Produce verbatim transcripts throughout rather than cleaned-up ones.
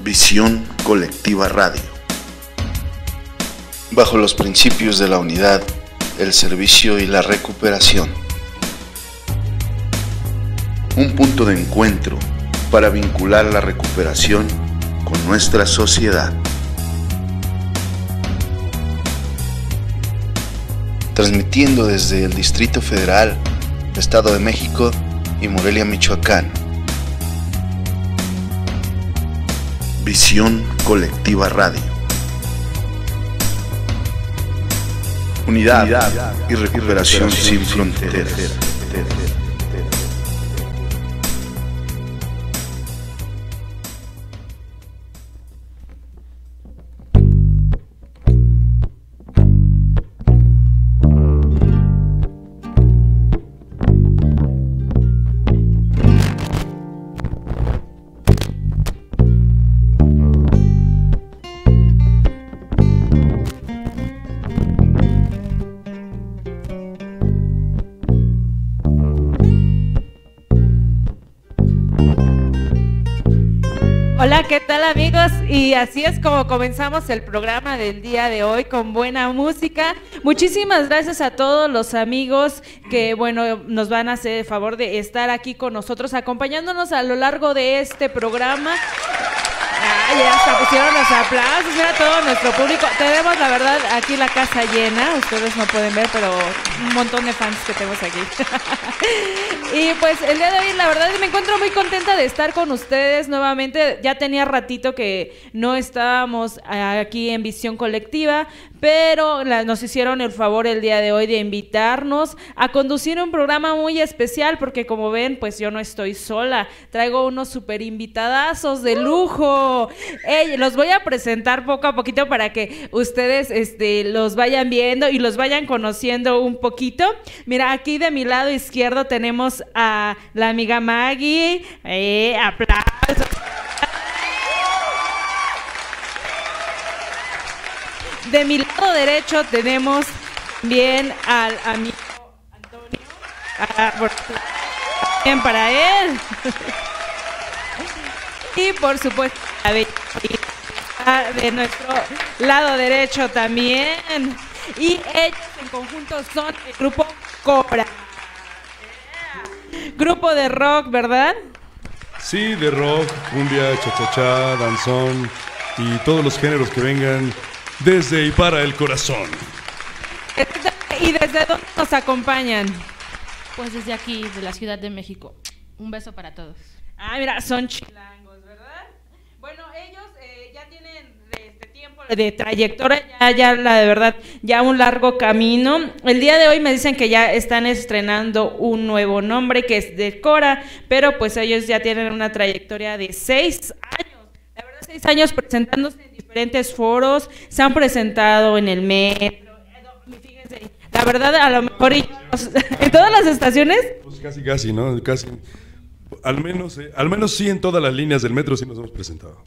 Visión Colectiva Radio. Bajo los principios de la unidad, el servicio y la recuperación. Un punto de encuentro para vincular la recuperación con nuestra sociedad. Transmitiendo desde el Distrito Federal, Estado de México y Morelia, Michoacán. Visión Colectiva Radio. Unidad, Unidad y recuperación, y recuperación sin fronteras. fronteras. Hola, ¿qué tal amigos? Y así es como comenzamos el programa del día de hoy con buena música. Muchísimas gracias a todos los amigos que, bueno, nos van a hacer el favor de estar aquí con nosotros, acompañándonos a lo largo de este programa. Ah, ya hasta pusieron los aplausos, mira todo nuestro público. Tenemos, la verdad, aquí la casa llena, ustedes no pueden ver, pero un montón de fans que tenemos aquí. Y pues el día de hoy, la verdad, me encuentro muy contenta de estar con ustedes nuevamente. Ya tenía ratito que no estábamos aquí en Visión Colectiva, pero la, nos hicieron el favor el día de hoy de invitarnos a conducir un programa muy especial, porque como ven, pues yo no estoy sola, traigo unos super invitadazos de lujo. Hey, los voy a presentar poco a poquito para que ustedes este, los vayan viendo y los vayan conociendo un poquito. Mira, aquí de mi lado izquierdo tenemos a la amiga Maggie. Eh, aplausos. De mi lado derecho tenemos bien al amigo Antonio. Ah, por, bien para él. Y por supuesto, la belleza de nuestro lado derecho también. Y ellos en conjunto son el grupo Cobra. Yeah. Grupo de rock, ¿verdad? Sí, de rock, cumbia, cha-cha-cha, danzón y todos los géneros que vengan desde y para el corazón. ¿Y desde dónde nos acompañan? Pues desde aquí, de la Ciudad de México. Un beso para todos. Ah, mira, son chilangos, ¿verdad? Bueno, ellos eh, ya tienen de este tiempo de trayectoria, ya, ya la de verdad, ya un largo camino. El día de hoy me dicen que ya están estrenando un nuevo nombre que es de Cora, pero pues ellos ya tienen una trayectoria de seis años. La verdad, seis años presentándose en diferentes foros, se han presentado en el metro, fíjense, la verdad, a lo mejor en todas las estaciones. Pues casi, casi, ¿no? Casi. Al menos, eh, al menos sí en todas las líneas del metro sí nos hemos presentado.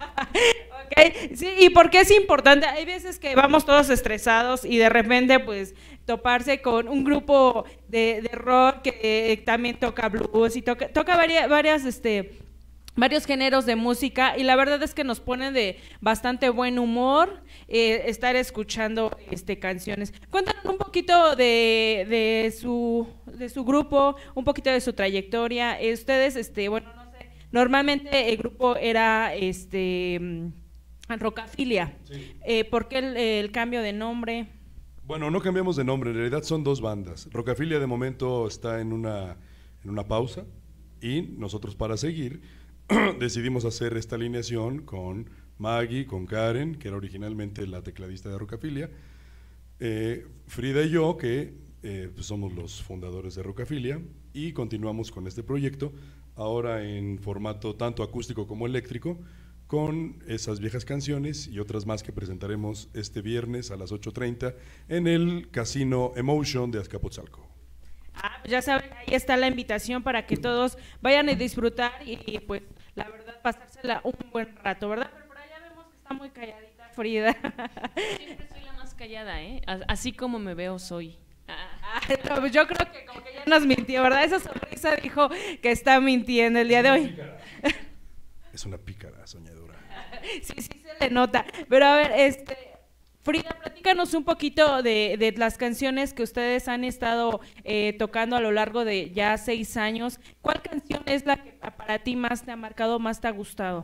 Okay. Sí, y porque es importante, hay veces que vamos todos estresados y de repente pues toparse con un grupo de, de rock que eh, también toca blues y toca, toca varias, varias este, varios géneros de música, y la verdad es que nos pone de bastante buen humor eh, estar escuchando este, canciones. Cuéntanos un poquito de, de, su, de su grupo, un poquito de su trayectoria. Ustedes, este, bueno, no sé, normalmente el grupo era este Rockafilia. Sí. Eh, ¿Por qué el, el cambio de nombre? Bueno, no cambiamos de nombre, en realidad son dos bandas. Rockafilia de momento está en una, en una pausa, y nosotros, para seguir, decidimos hacer esta alineación con Maggie, con Karen, que era originalmente la tecladista de Rockafilia, eh, Frida y yo, que eh, pues somos los fundadores de Rockafilia, y continuamos con este proyecto, ahora en formato tanto acústico como eléctrico, con esas viejas canciones y otras más que presentaremos este viernes a las ocho treinta en el Casino Emotion de Azcapotzalco. Ah, pues ya saben, ahí está la invitación para que todos vayan a disfrutar y, y pues la verdad pasársela un buen rato, ¿verdad? Pero por allá vemos que está muy calladita Frida. Siempre soy la más callada, ¿eh? Así como me veo soy. Ah, no, yo creo que como que ya nos mintió, ¿verdad? Esa sonrisa dijo que está mintiendo el día de hoy. Es una pícara soñadora. Sí, sí se le nota. Pero a ver, este, Frida, platícanos un poquito de, de las canciones que ustedes han estado eh, tocando a lo largo de ya seis años. ¿Cuál canción es la que para ti más te ha marcado, más te ha gustado?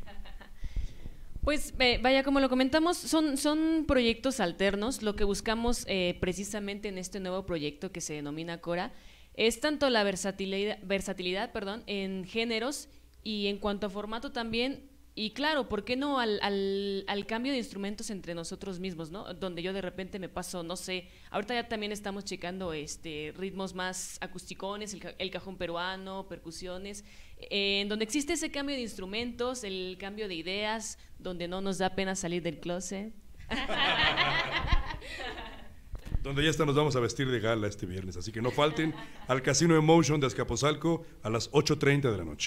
Pues eh, vaya, como lo comentamos, son, son proyectos alternos. Lo que buscamos eh, precisamente en este nuevo proyecto que se denomina Cora es tanto la versatilidad, versatilidad perdón, en géneros y en cuanto a formato también. Y claro, ¿por qué no al, al, al cambio de instrumentos entre nosotros mismos, ¿no? Donde yo de repente me paso, no sé, ahorita ya también estamos checando este, ritmos más acusticones, el, el cajón peruano, percusiones, eh, en donde existe ese cambio de instrumentos, el cambio de ideas, donde no nos da pena salir del closet. Donde ya hasta nos vamos a vestir de gala este viernes, así que no falten al Casino Emotion de Azcapotzalco a las ocho treinta de la noche.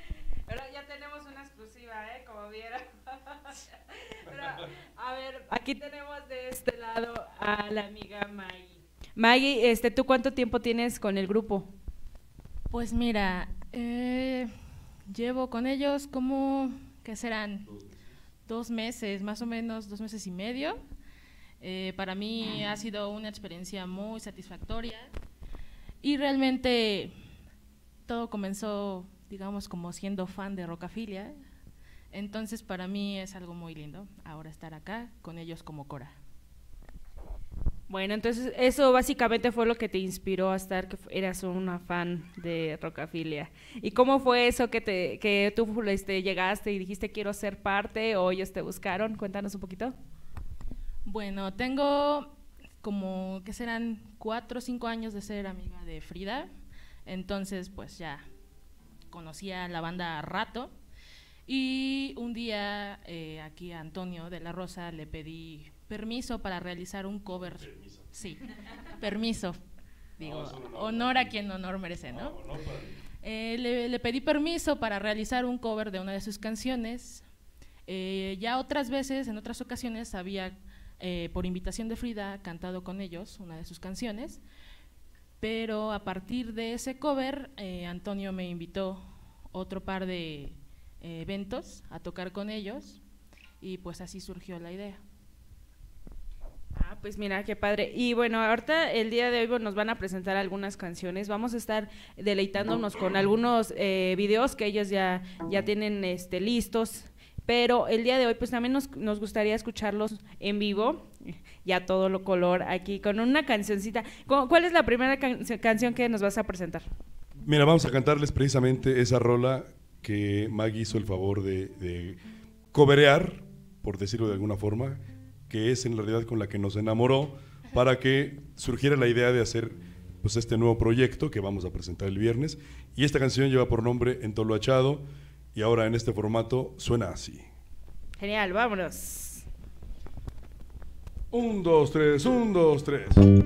A ver, aquí tenemos de este lado a la amiga Maggie. Maggie, este, ¿tú cuánto tiempo tienes con el grupo? Pues mira, eh, llevo con ellos como, ¿qué serán? Dos meses, más o menos, dos meses y medio. Eh, para mí ha sido una experiencia muy satisfactoria y realmente todo comenzó, digamos, como siendo fan de Rockafilia. Entonces para mí es algo muy lindo ahora estar acá con ellos como Cora. Bueno, entonces eso básicamente fue lo que te inspiró a estar, que eras una fan de Rockafilia. ¿Y cómo fue eso que te que tú este, llegaste y dijiste quiero ser parte o ellos te buscaron? Cuéntanos un poquito. Bueno, tengo como que serán cuatro o cinco años de ser amiga de Frida, entonces pues ya conocía la banda a rato. Y un día eh, aquí a Antonio de la Rosa le pedí permiso para realizar un cover. Permiso. Sí, permiso. Digo, no, honor, honor a quien honor merece, ¿no? no, no eh, le, le pedí permiso para realizar un cover de una de sus canciones. Eh, ya otras veces, en otras ocasiones, había, eh, por invitación de Frida, cantado con ellos una de sus canciones. Pero a partir de ese cover, eh, Antonio me invitó otro par de eventos a tocar con ellos y pues así surgió la idea. Ah, pues mira, qué padre. Y bueno, ahorita el día de hoy nos van a presentar algunas canciones, vamos a estar deleitándonos con algunos eh, videos que ellos ya, ya tienen este, listos, pero el día de hoy pues también nos, nos gustaría escucharlos en vivo, ya todo lo color aquí, con una cancioncita. ¿Cuál es la primera can canción que nos vas a presentar? Mira, vamos a cantarles precisamente esa rola que Maggie hizo el favor de, de coberear, por decirlo de alguna forma, que es en realidad con la que nos enamoró para que surgiera la idea de hacer pues, este nuevo proyecto que vamos a presentar el viernes. Y esta canción lleva por nombre Entoloachado y ahora en este formato suena así. Genial, vámonos. Un, dos, tres, un, dos, tres.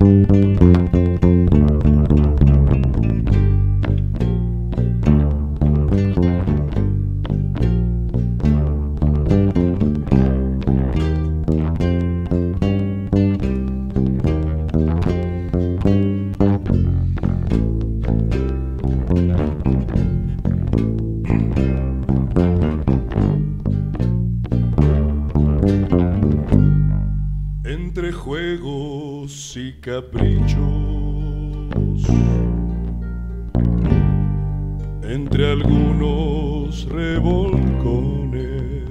Entre juegos y caprichos, entre algunos revolcones,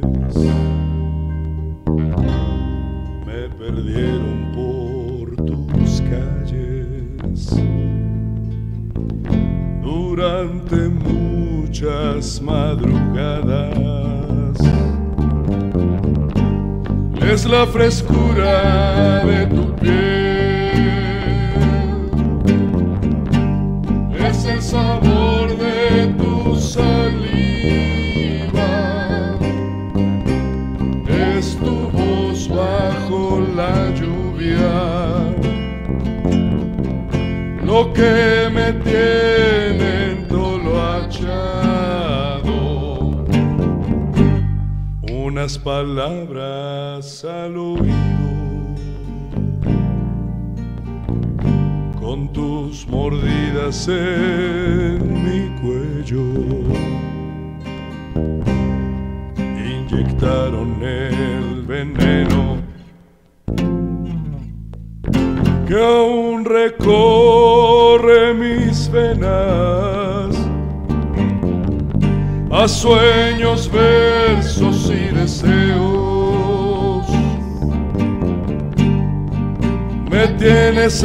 me perdieron por tus calles durante muchas madrugadas. Es la frescura de tu piel, es el sabor de tu saliva, es tu voz bajo la lluvia, lo que me tiene entoloachado. Unas palabras al oído, con tus mordidas en mi cuello, inyectaron el veneno que aún recorre mis venas, a sueños, versos y deseos. Me tienes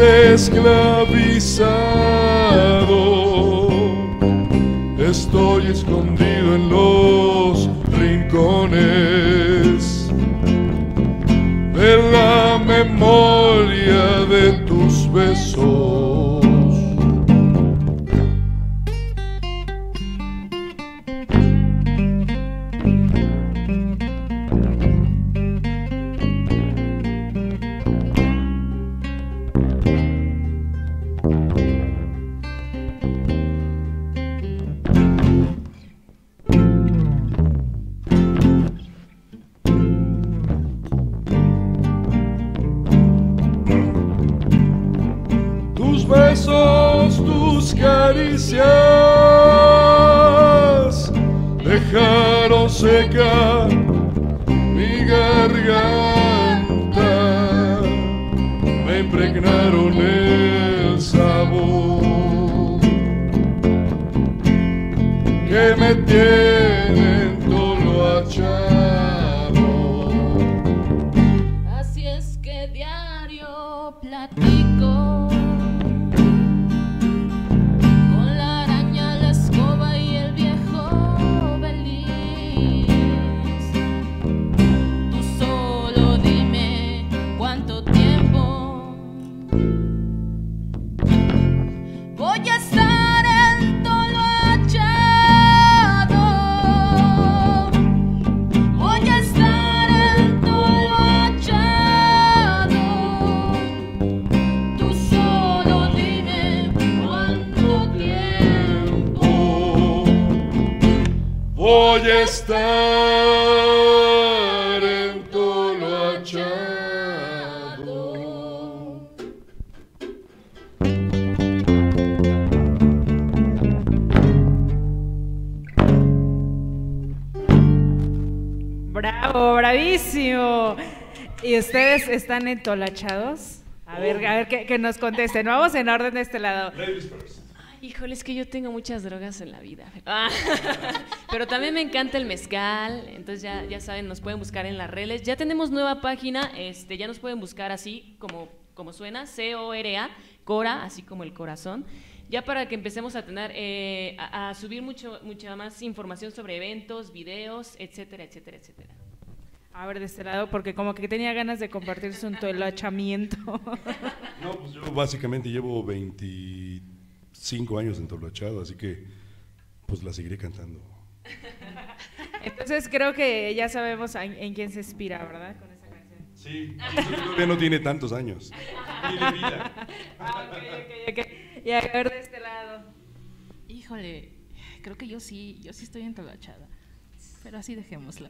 esclavizado, estoy escondido en los rincones de la memoria de tus besos. Besos, tus caricias dejaron seca mi garganta, me impregnaron el sabor que me tiene entoloachado. Así es que diario platico voy a estar entoloachado. Bravo, bravísimo. ¿Y ustedes están entolachados? A ver, a ver que, que nos contesten. Vamos en orden de este lado. Ladies first. Híjole, es que yo tengo muchas drogas en la vida. Ah, pero también me encanta el mezcal, entonces ya, ya saben, nos pueden buscar en las redes. Ya tenemos nueva página, este, ya nos pueden buscar así como, como suena, C O R A, Cora, así como el corazón. Ya para que empecemos a tener, eh, a, a subir mucho, mucha más información sobre eventos, videos, etcétera, etcétera, etcétera. A ver, de este lado, porque como que tenía ganas de compartir su entolachamiento. No, pues yo básicamente llevo veinticinco años entolachado, así que pues la seguiré cantando. Entonces creo que ya sabemos en, en quién se inspira, ¿verdad? Con esa canción. Sí, todavía no tiene tantos años. Ni de vida. Ah, ok, ok, ok. Y a ver de este lado. Híjole, creo que yo sí, yo sí estoy entolachada. Pero así dejémosla.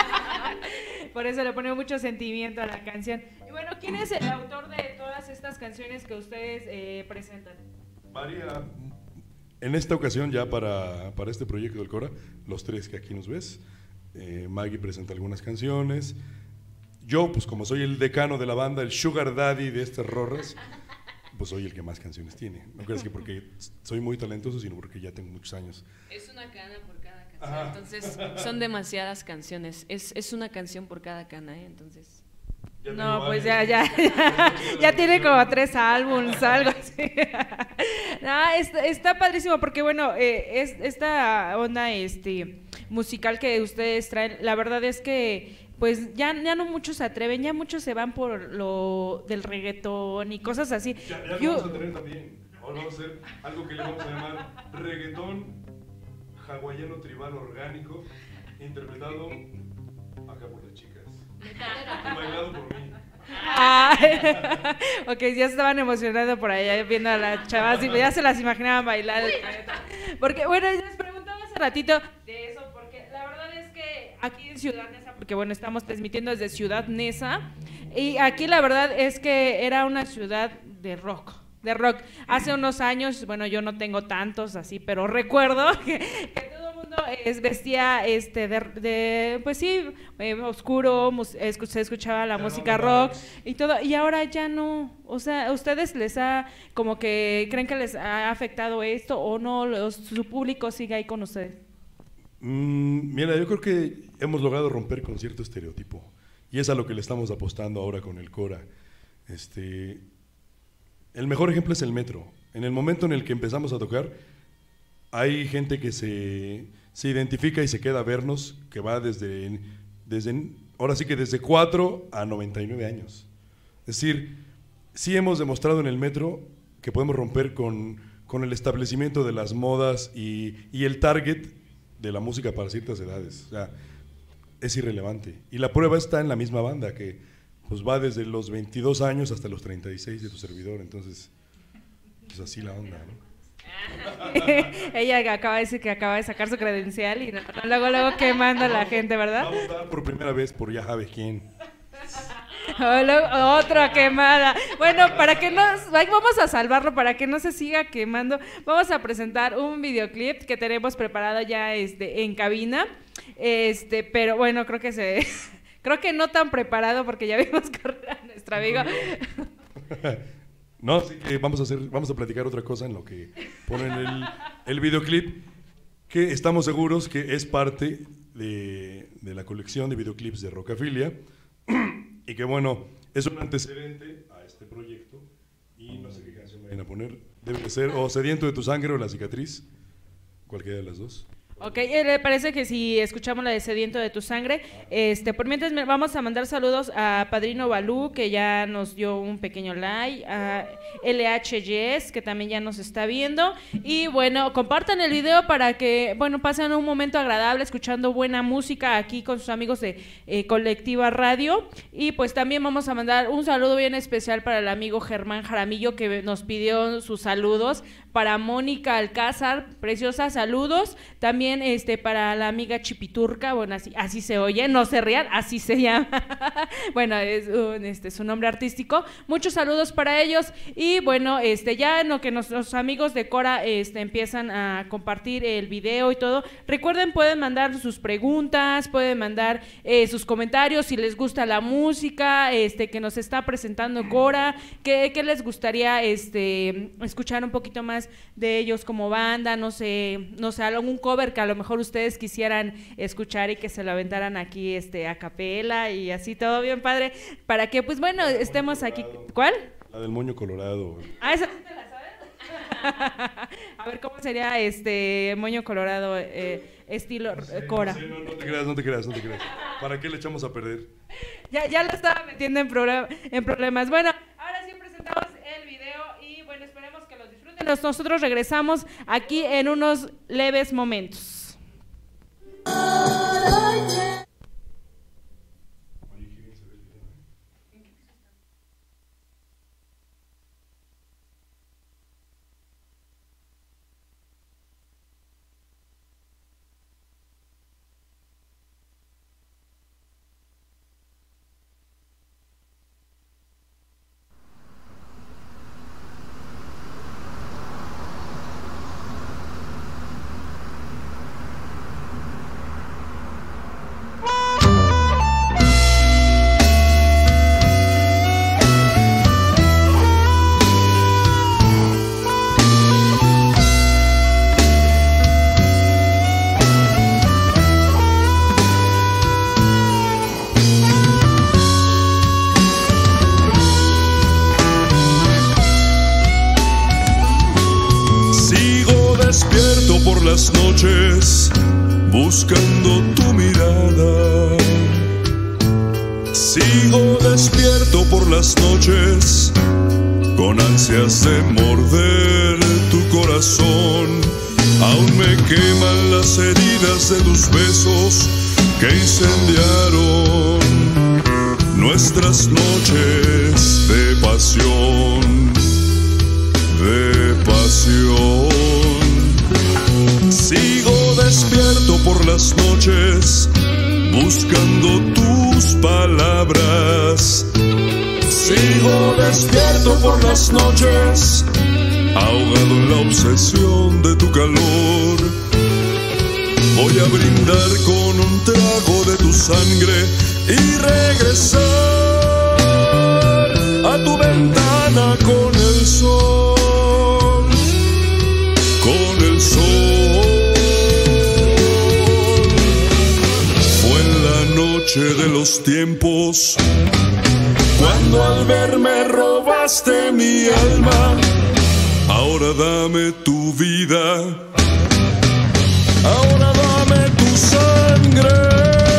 Por eso le pone mucho sentimiento a la canción. Y bueno, ¿quién es el autor de todas estas canciones que ustedes eh, presentan? María, en esta ocasión ya para, para este proyecto del Cora, los tres que aquí nos ves, eh, Maggie presenta algunas canciones. Yo, pues como soy el decano de la banda, el sugar daddy de estas rorras, pues soy el que más canciones tiene. No creas que porque soy muy talentoso, sino porque ya tengo muchos años. Es una cana por cada canción. Ajá. Entonces son demasiadas canciones. Es, es una canción por cada cana, ¿eh? Entonces. No, pues ya, ya, ya, ya tiene como tres álbumes, algo así. No, está, está padrísimo porque bueno, eh, es, esta onda este, musical que ustedes traen, la verdad es que pues ya, ya no muchos se atreven, ya muchos se van por lo del reggaetón y cosas así. Ya, ya Yo, vamos a tener también, ahora vamos a hacer algo que le vamos a llamar reggaetón hawaiano tribal orgánico, interpretado acá por las chicas. Y bailado por mí. Ay, ok, ya estaban emocionados por allá viendo a las chavas y ya se las imaginaban bailar. Porque bueno, les preguntaba hace ratito de eso, porque la verdad es que aquí en Ciudad Neza, porque bueno, estamos transmitiendo desde Ciudad Neza, y aquí la verdad es que era una ciudad de rock. de rock. Hace unos años, bueno, yo no tengo tantos así, pero recuerdo que, que todo el mundo es, vestía este de, de pues sí, eh, oscuro, mus, escu se escuchaba la ya música no rock y todo, y ahora ya no. O sea, ¿a ustedes les ha, como que creen que les ha afectado esto o no, los, su público sigue ahí con ustedes? Mm, mira, yo creo que hemos logrado romper con cierto estereotipo y es a lo que le estamos apostando ahora con el Cora. Este, el mejor ejemplo es el metro. En el momento en el que empezamos a tocar, hay gente que se, se identifica y se queda a vernos, que va desde, desde, ahora sí que desde cuatro a noventa y nueve años. Es decir, sí hemos demostrado en el metro que podemos romper con, con el establecimiento de las modas y, y el target de la música para ciertas edades. O sea, es irrelevante. Y la prueba está en la misma banda, que pues va desde los veintidós años hasta los treinta y seis de tu servidor. Entonces, pues así la onda, ¿no? Ella acaba de decir que acaba de sacar su credencial y no, no, luego, luego quemando a la gente, ¿verdad? Va a votar por primera vez por ya sabes quién. Oh, luego, otra quemada. Bueno, para que no, vamos a salvarlo, para que no se siga quemando, vamos a presentar un videoclip que tenemos preparado ya este, en cabina, este, pero bueno, creo que se, creo que no tan preparado porque ya vimos correr a nuestro amigo. No, sí que vamos a hacer, vamos a platicar otra cosa en lo que ponen el, el videoclip, que estamos seguros que es parte de, de la colección de videoclips de Rocafilia. Y que bueno, es un antecedente a este proyecto y no sé qué canción me vayan a poner. Debe de ser o Sediento de tu sangre o La cicatriz, cualquiera de las dos. Ok, ¿le parece que si escuchamos la de Sediento de tu sangre? Este, por mientras vamos a mandar saludos a Padrino Balú, que ya nos dio un pequeño like, a L H Yes, que también ya nos está viendo, y bueno, compartan el video para que, bueno, pasen un momento agradable escuchando buena música aquí con sus amigos de eh, Colectiva Radio, y pues también vamos a mandar un saludo bien especial para el amigo Germán Jaramillo, que nos pidió sus saludos, para Mónica Alcázar, preciosa, saludos, también este para la amiga Chipiturca, bueno, así, así se oye, no se rían, así se llama, bueno, es un, este, su nombre artístico, muchos saludos para ellos, y bueno, este ya en lo que nuestros amigos de Cora este, empiezan a compartir el video y todo, recuerden, pueden mandar sus preguntas, pueden mandar eh, sus comentarios, si les gusta la música este, que nos está presentando Cora, que, que les gustaría este, escuchar un poquito más de ellos como banda, no sé, no sé, algún cover que a lo mejor ustedes quisieran escuchar y que se lo aventaran aquí este, a capela y así todo bien padre, para que pues bueno, estemos aquí. ¿Cuál? La del moño colorado. Ah, ¿esa te la sabes? A ver, ¿cómo sería este moño colorado eh, estilo no sé, Cora? No, sé, no, no te creas, no te creas, no te creas. ¿Para qué le echamos a perder? Ya, ya lo estaba metiendo en, problem en problemas. Bueno, ahora sí presentamos el video y bueno, esperemos que lo disfruten. Nosotros regresamos aquí en unos leves momentos. Las noches buscando tu mirada, sigo despierto por las noches con ansias de morder tu corazón. Aún me queman las heridas de tus besos que incendiaron nuestras noches de pasión, de pasión. Sigo despierto por las noches buscando tus palabras. Sigo despierto por las noches ahogado en la obsesión de tu calor. Voy a brindar con un trago de tu sangre y regresar a tu ventana con el sol, con el sol. Fue en la noche de los tiempos cuando al verme robaste mi alma. Ahora dame tu vida, ahora dame tu sangre.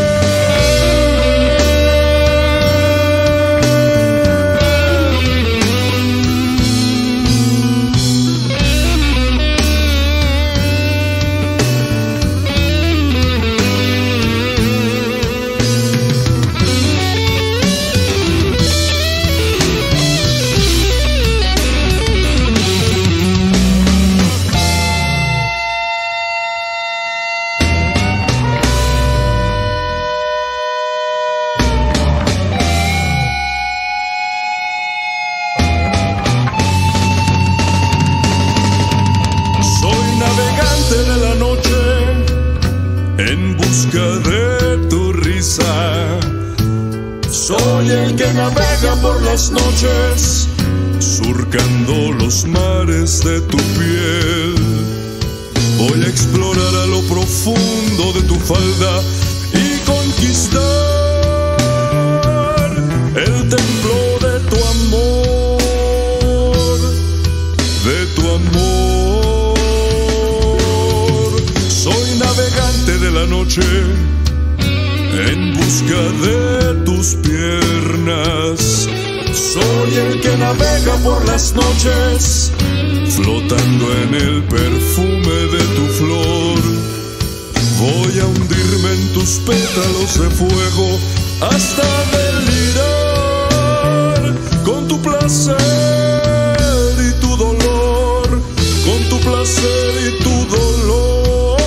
Soy el que navega por las noches, surcando los mares de tu piel. Voy a explorar a lo profundo de tu falda y conquistar el templo de tu amor, de tu amor. Soy navegante de la noche, en busca de tus piernas. Soy el que navega por las noches, flotando en el perfume de tu flor. Voy a hundirme en tus pétalos de fuego hasta delirar con tu placer y tu dolor, con tu placer y tu dolor.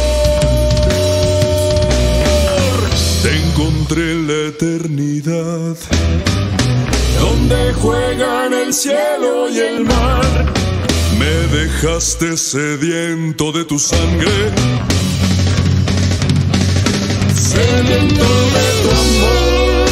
Encontré la eternidad, donde juegan el cielo y el mar. Me dejaste sediento de tu sangre, sediento de tu amor.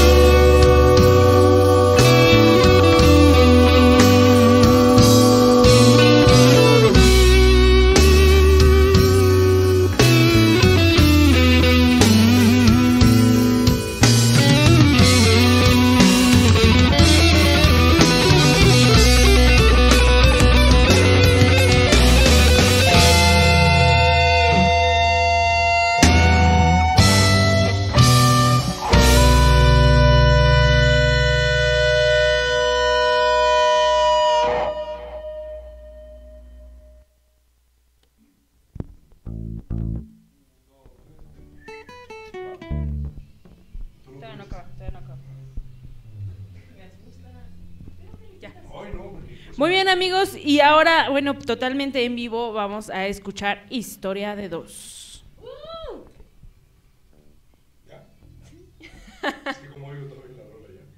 Muy bien, amigos, y ahora, bueno, totalmente en vivo vamos a escuchar Historia de Dos. Uh. ¿Ya? Es que como oigo todavía la rola ya.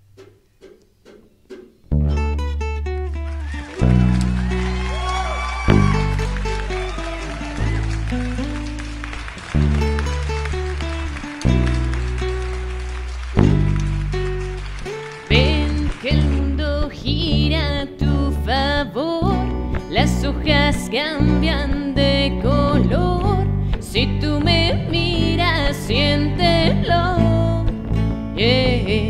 Ven que el mundo gira a tu favor, las hojas cambian de color. Si tú me miras, siéntelo. Yeah.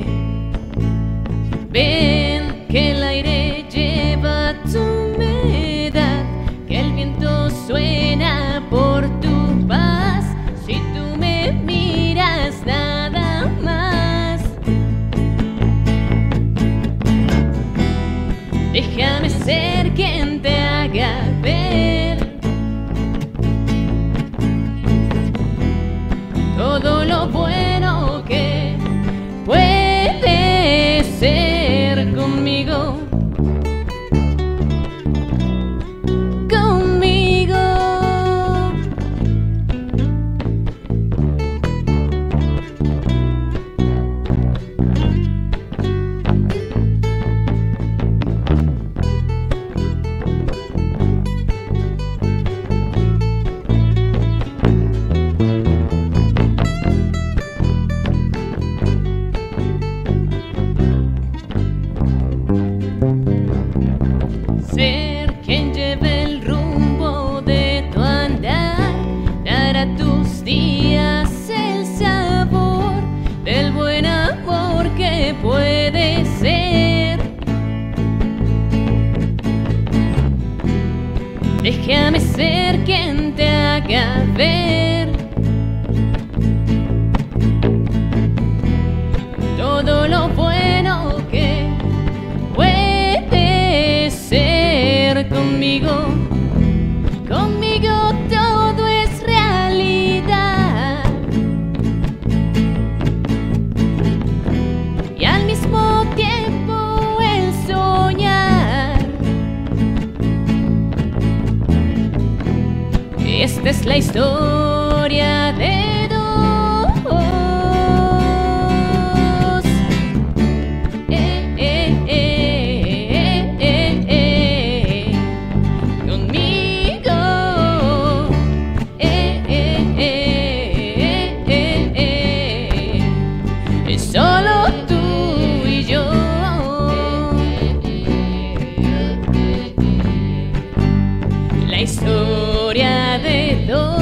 Ven que el aire lleva tu humedad, que el viento suena por tu paz. Si tú me miras, nada más. Déjame ser quien te haga ver déjame ser quien te haga ver todo lo bueno que puede ser conmigo. Conmigo todo es realidad y al mismo tiempo el soñar. Esta es la historia de dos. Eh, eh, eh, eh, eh, eh. Conmigo. Eh, eh, eh, eh, eh, eh. Es solo tú y yo. La historia de dos.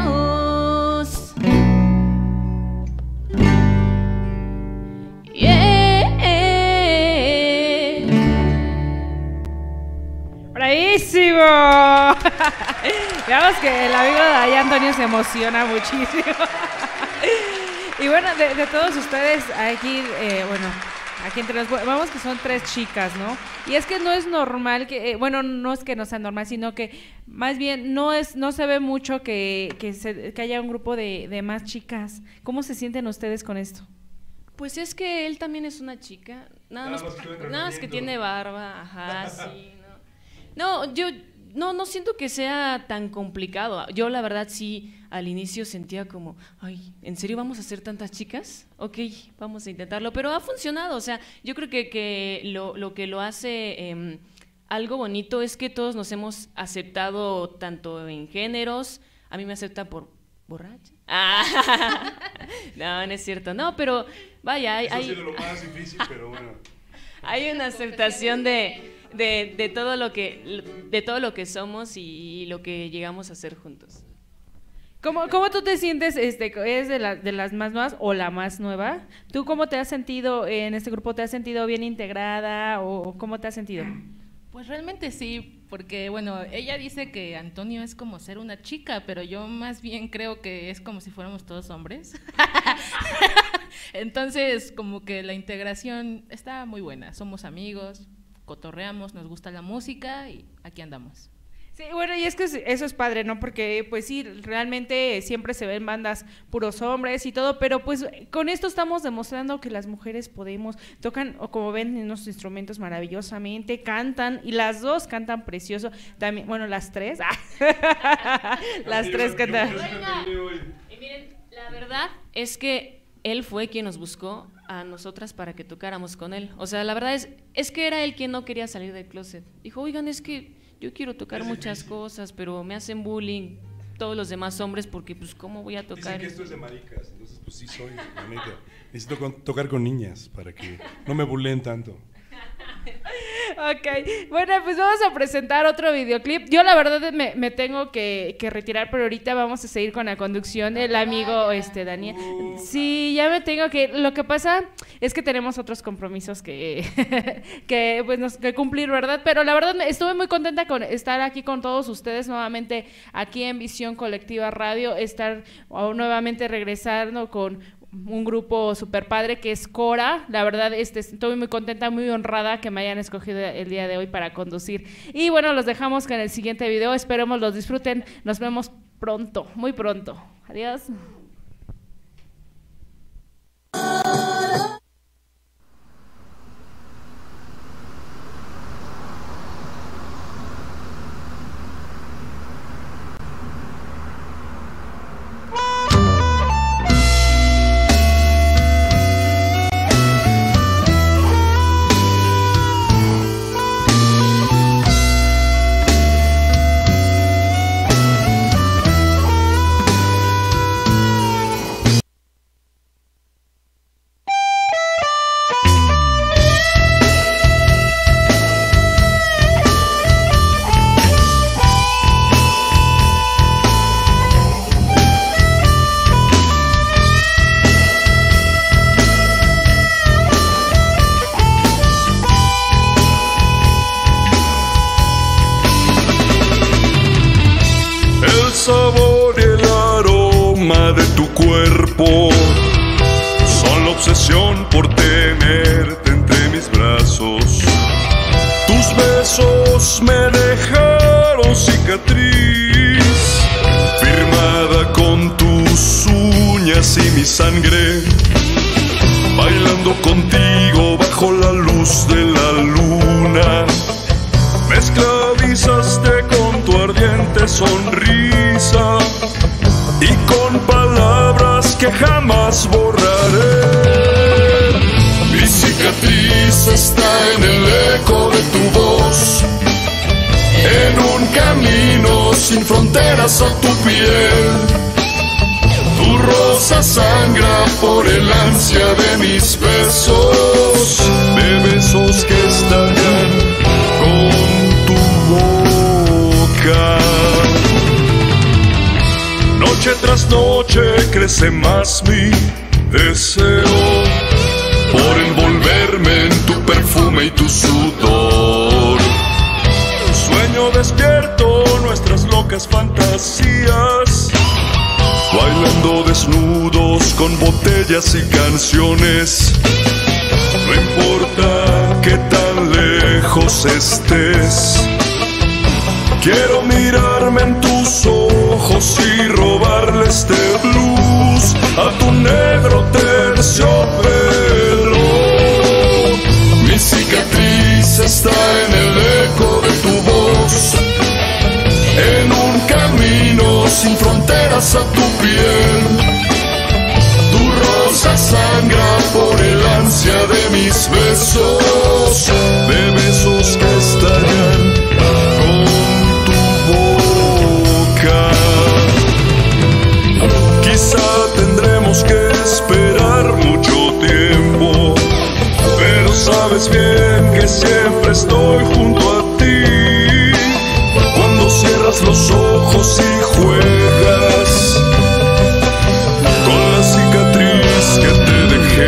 Yeah. ¡Bravísimo! Veamos que el amigo de ahí, Antonio, se emociona muchísimo. Y bueno, de, de todos ustedes aquí, eh, bueno, aquí entre los, vamos que son tres chicas, ¿no? Y es que no es normal que, eh, bueno, no es que no sea normal, sino que más bien no es, no se ve mucho que, que, se, que haya un grupo de, de más chicas. ¿Cómo se sienten ustedes con esto? Pues es que él también es una chica, nada, Nada más, más que estoy nada más que entrenamiento. tiene barba, ajá, sí, no. No, yo no, no siento que sea tan complicado. Yo la verdad sí, al inicio sentía como, ay, ¿en serio vamos a ser tantas chicas? Ok, vamos a intentarlo, pero ha funcionado, o sea, yo creo que, que lo, lo que lo hace eh, algo bonito es que todos nos hemos aceptado tanto en géneros, a mí me acepta por borracha. Ah, no, no es cierto, no, pero vaya, hay, Eso ha hay, sido lo más difícil, pero bueno. hay una aceptación de, de, de todo lo que de todo lo que somos y lo que llegamos a hacer juntos. ¿Cómo, cómo tú te sientes? Este, ¿Es de, la, de las más nuevas o la más nueva? ¿Tú cómo te has sentido en este grupo? ¿Te has sentido bien integrada o cómo te has sentido? Pues realmente sí, porque bueno, ella dice que Antonio es como ser una chica, pero yo más bien creo que es como si fuéramos todos hombres. Entonces, como que la integración está muy buena. Somos amigos, cotorreamos, nos gusta la música y aquí andamos. Sí, bueno, y es que eso es padre, ¿no? Porque, pues sí, realmente siempre se ven bandas puros hombres y todo, pero pues con esto estamos demostrando que las mujeres podemos, tocan, o como ven, unos instrumentos maravillosamente, cantan, y las dos cantan precioso, también, bueno, las tres, las tres cantan. Y miren, la verdad es que él fue quien nos buscó a nosotras para que tocáramos con él. O sea, la verdad es, es que era él quien no quería salir del closet. Dijo, oigan, es que yo quiero tocar Es muchas difícil. cosas, pero me hacen bullying todos los demás hombres porque, pues, ¿cómo voy a Dicen tocar? que esto es de maricas, entonces pues sí soy, la neta. Necesito con- tocar con niñas para que no me bulen tanto. Ok, bueno, pues vamos a presentar otro videoclip. Yo la verdad me, me tengo que, que retirar, pero ahorita vamos a seguir con la conducción del amigo este Daniel. Sí, ya me tengo que... Lo que pasa es que tenemos otros compromisos que, que, pues, nos- que cumplir, ¿verdad? Pero la verdad me- estuve muy contenta con estar aquí con todos ustedes nuevamente aquí en Visión Colectiva Radio, estar o nuevamente regresando con un grupo super padre que es Cora. La verdad, este, estoy muy contenta, muy honrada que me hayan escogido el día de hoy para conducir. Y bueno, los dejamos con el siguiente video. Esperemos los disfruten. Nos vemos pronto, muy pronto. Adiós. Thank sabor y el aroma de tu cuerpo son la obsesión por tenerte entre mis brazos. Tus besos me dejaron cicatriz, firmada con tus uñas y mi sangre. Bailando contigo bajo la luz de la luna, me esclavizaste con tu ardiente sonrisa y con palabras que jamás borraré. Mi cicatriz está en el eco de tu voz, en un camino sin fronteras a tu piel. Tu rosa sangra por el ansia de mis besos, de besos que estallan con tu boca. Noche tras noche crece más mi deseo por envolverme en tu perfume y tu sudor. Sueño despierto nuestras locas fantasías, bailando desnudos con botellas y canciones. No importa que tan lejos estés, quiero mirarme en tus ojos y robarle este blues a tu negro terciopelo. Mi cicatriz está en el eco de tu voz, en un camino sin fronteras a tu piel. Tu rosa sangra por el ansia de mis besos, de besos que estallan con tu boca. Quizá tendremos que esperar mucho tiempo, pero sabes bien que siempre estoy junto a ti. Cuando cierras los ojos y juegas con la cicatriz que te dejé.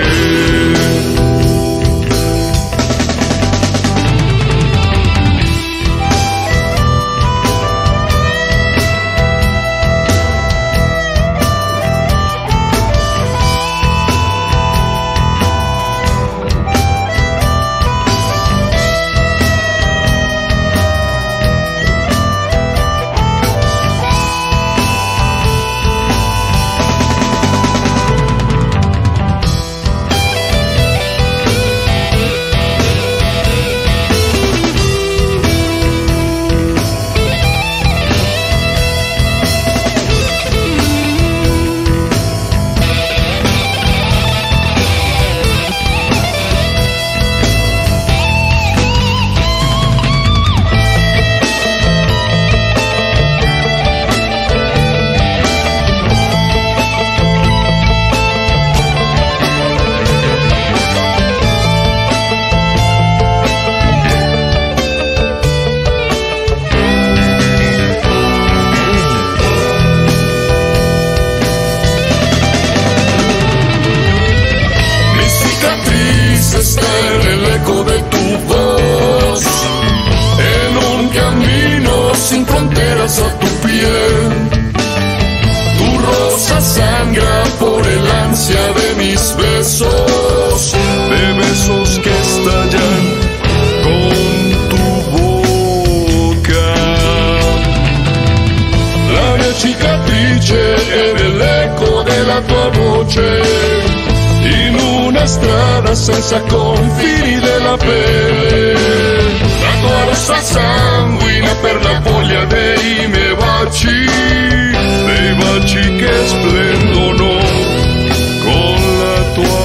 Senza confini della pelle, la tua rossa sanguina per la voglia dei miei baci, dei baci che splendono con la tua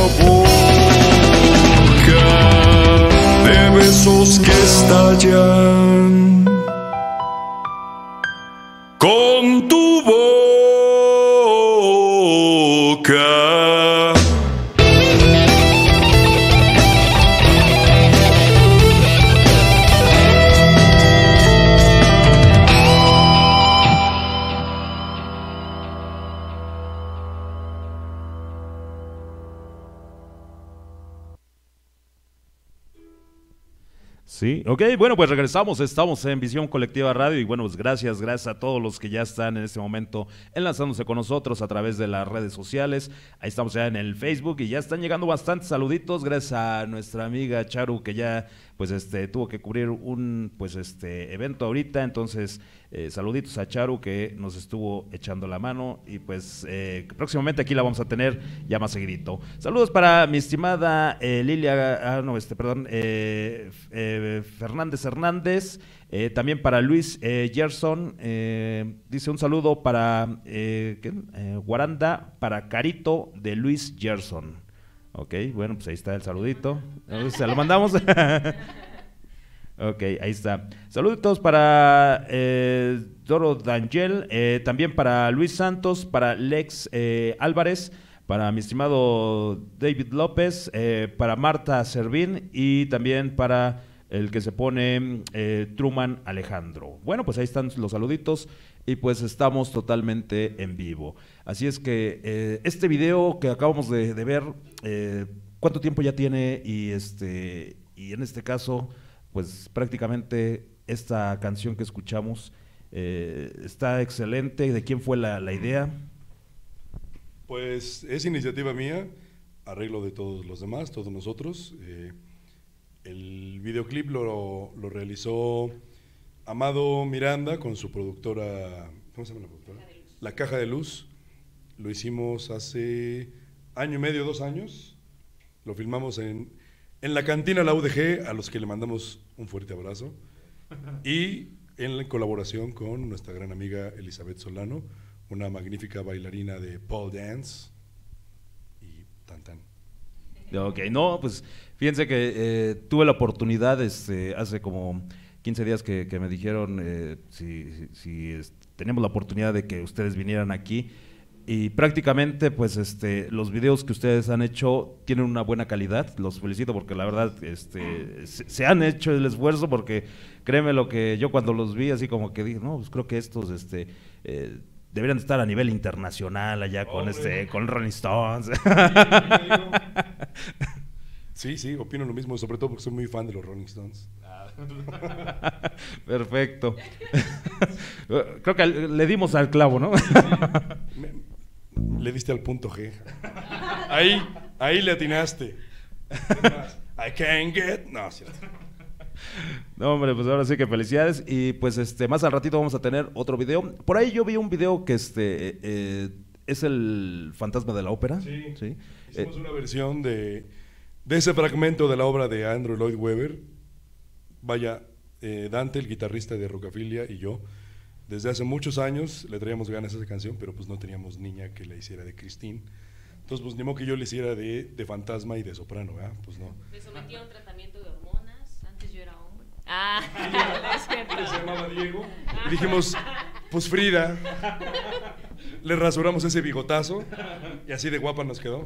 boca, de besos que estallan con tu boca. Sí, ok, bueno, pues regresamos, estamos en Visión Colectiva Radio y bueno, pues gracias, gracias a todos los que ya están en este momento enlazándose con nosotros a través de las redes sociales. Ahí estamos ya en el Facebook y ya están llegando bastantes saluditos, gracias a nuestra amiga Charu que ya pues este tuvo que cubrir un pues este evento ahorita, entonces eh, saluditos a Charu que nos estuvo echando la mano y pues eh, próximamente aquí la vamos a tener ya más seguidito. Saludos para mi estimada eh, Lilia, ah, no, este, perdón, eh, eh, Fernández Hernández, eh, también para Luis eh, Gerson, eh, dice un saludo para eh, ¿qué? Eh, Guaranda, para Carito de Luis Gerson. Ok, bueno, pues ahí está el saludito. ¿Se lo mandamos? Ok, ahí está. Saluditos para eh, Doro D'Angel, eh, también para Luis Santos, para Lex eh, Álvarez, para mi estimado David López, eh, para Marta Servín y también para el que se pone eh, Truman Alejandro. Bueno, pues ahí están los saluditos y pues estamos totalmente en vivo. Así es que eh, este video que acabamos de, de ver, eh, ¿cuánto tiempo ya tiene? Y, este, y en este caso, pues prácticamente esta canción que escuchamos eh, está excelente. ¿De quién fue la, la idea? Pues es iniciativa mía, arreglo de todos los demás, todos nosotros. Eh, el videoclip lo, lo realizó Amado Miranda con su productora, ¿cómo se llama la productora? La Caja de Luz. Lo hicimos hace año y medio, dos años. Lo filmamos en, en la cantina La U D G, a los que le mandamos un fuerte abrazo. Y en la colaboración con nuestra gran amiga Elizabeth Solano, una magnífica bailarina de pole dance. Y tan tan. Ok, no, pues fíjense que eh, tuve la oportunidad este, hace como quince días que, que me dijeron eh, si, si, si es, tenemos la oportunidad de que ustedes vinieran aquí y prácticamente pues este los videos que ustedes han hecho tienen una buena calidad, los felicito porque la verdad este se, se han hecho el esfuerzo porque créeme lo que yo cuando los vi así como que dije, no, pues creo que estos este eh, deberían estar a nivel internacional allá con oh, este con Rolling Stones. Sí, sí, opino lo mismo, sobre todo porque soy muy fan de los Rolling Stones. Perfecto. Creo que le dimos al clavo, ¿no? Me, le diste al punto G. Ahí, ahí le atinaste. I can't get... No, cierto. No, hombre, pues ahora sí que felicidades. Y pues este más al ratito vamos a tener otro video. Por ahí yo vi un video que este eh, es el Fantasma de la Ópera. Sí, ¿sí? Hicimos eh, una versión de, de ese fragmento de la obra de Andrew Lloyd Webber. Vaya, eh, Dante, el guitarrista de Rockafilia, y yo, desde hace muchos años le traíamos ganas a esa canción, pero pues no teníamos niña que la hiciera de Christine. Entonces, pues ni modo que yo le hiciera de, de fantasma y de soprano, ¿verdad? Pues no. Me sometí a un tratamiento de hormonas, antes yo era hombre. Ah, ella se llamaba Diego. Y dijimos, pues Frida, le rasuramos ese bigotazo y así de guapa nos quedó.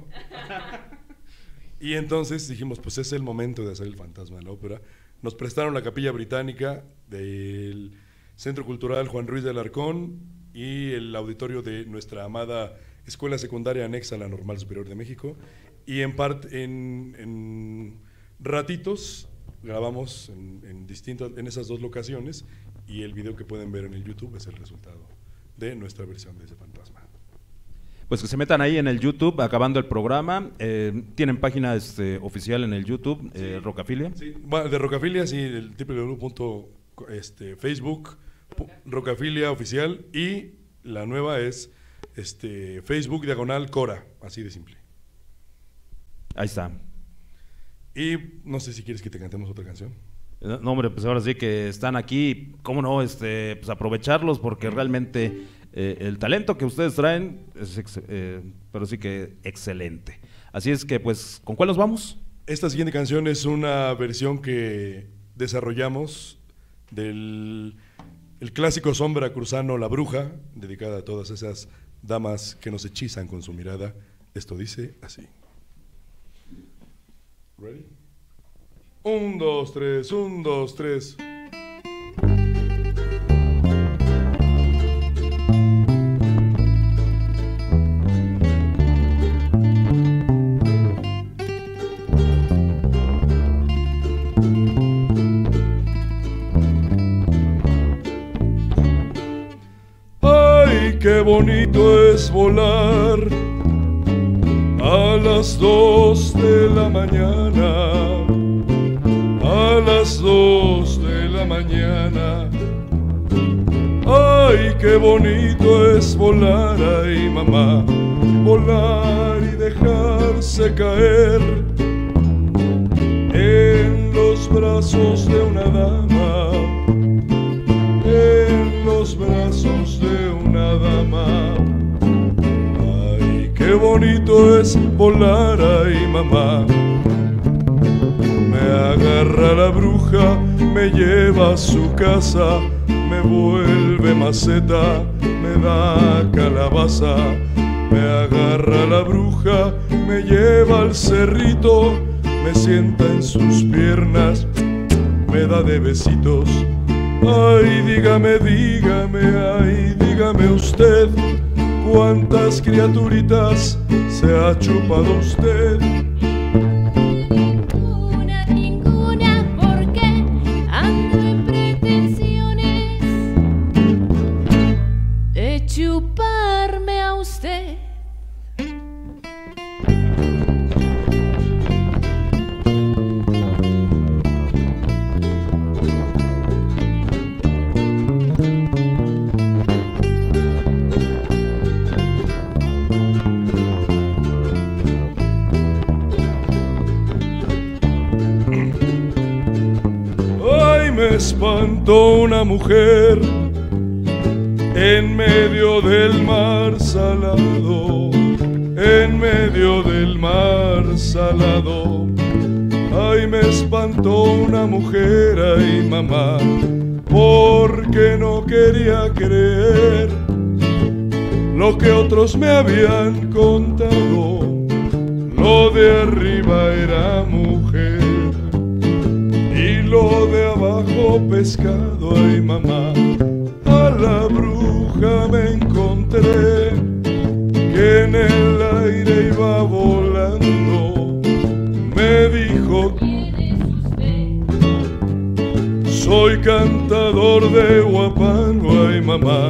Y entonces dijimos, pues es el momento de hacer el Fantasma de la Ópera. Nos prestaron la Capilla Británica del Centro Cultural Juan Ruiz de Alarcón y el auditorio de nuestra amada Escuela Secundaria Anexa a la Normal Superior de México. Y en, part, en, en ratitos grabamos en, en, distintas, en esas dos locaciones y el video que pueden ver en el YouTube es el resultado de nuestra versión de ese fantasma. Pues que se metan ahí en el YouTube, acabando el programa. Eh, ¿Tienen página este, oficial en el YouTube, eh, sí. Rockafilia? Sí, bueno, de Rockafilia, sí, el w w w punto facebook Rockafilia Oficial, y la nueva es este, Facebook diagonal Cora, así de simple. Ahí está. Y no sé si quieres que te cantemos otra canción. No, hombre, pues ahora sí que están aquí, cómo no, este, pues aprovecharlos porque realmente eh, el talento que ustedes traen es ex, eh, pero sí que excelente. Así es que, pues, ¿con cuál nos vamos? Esta siguiente canción es una versión que desarrollamos del el clásico son veracruzano La Bruja, dedicada a todas esas damas que nos hechizan con su mirada. Esto dice así. ¿Ready? Un, dos, tres, un, dos, tres. Ay, qué bonito es volar a las dos de la mañana, a las dos de la mañana. Ay, qué bonito es volar, ay mamá, volar y dejarse caer en los brazos de una dama, en los brazos de una dama. Ay, qué bonito es volar, ay mamá. Me agarra la bruja, me lleva a su casa, me vuelve maceta, me da calabaza. Me agarra la bruja, me lleva al cerrito, me sienta en sus piernas, me da de besitos. Ay, dígame, dígame, ay, dígame usted, ¿cuántas criaturitas se ha chupado usted? Chuparme a usted. Ay, me espantó una mujer en medio del mar salado, en medio del mar salado. Ay, me espantó una mujer, ay mamá, porque no quería creer lo que otros me habían contado. Lo de arriba era mujer y lo de abajo pescado, ay mamá. A la bruja me encontré que en el aire iba volando. Me dijo: ¿quién es usted? Soy cantador de huapango, ay mamá.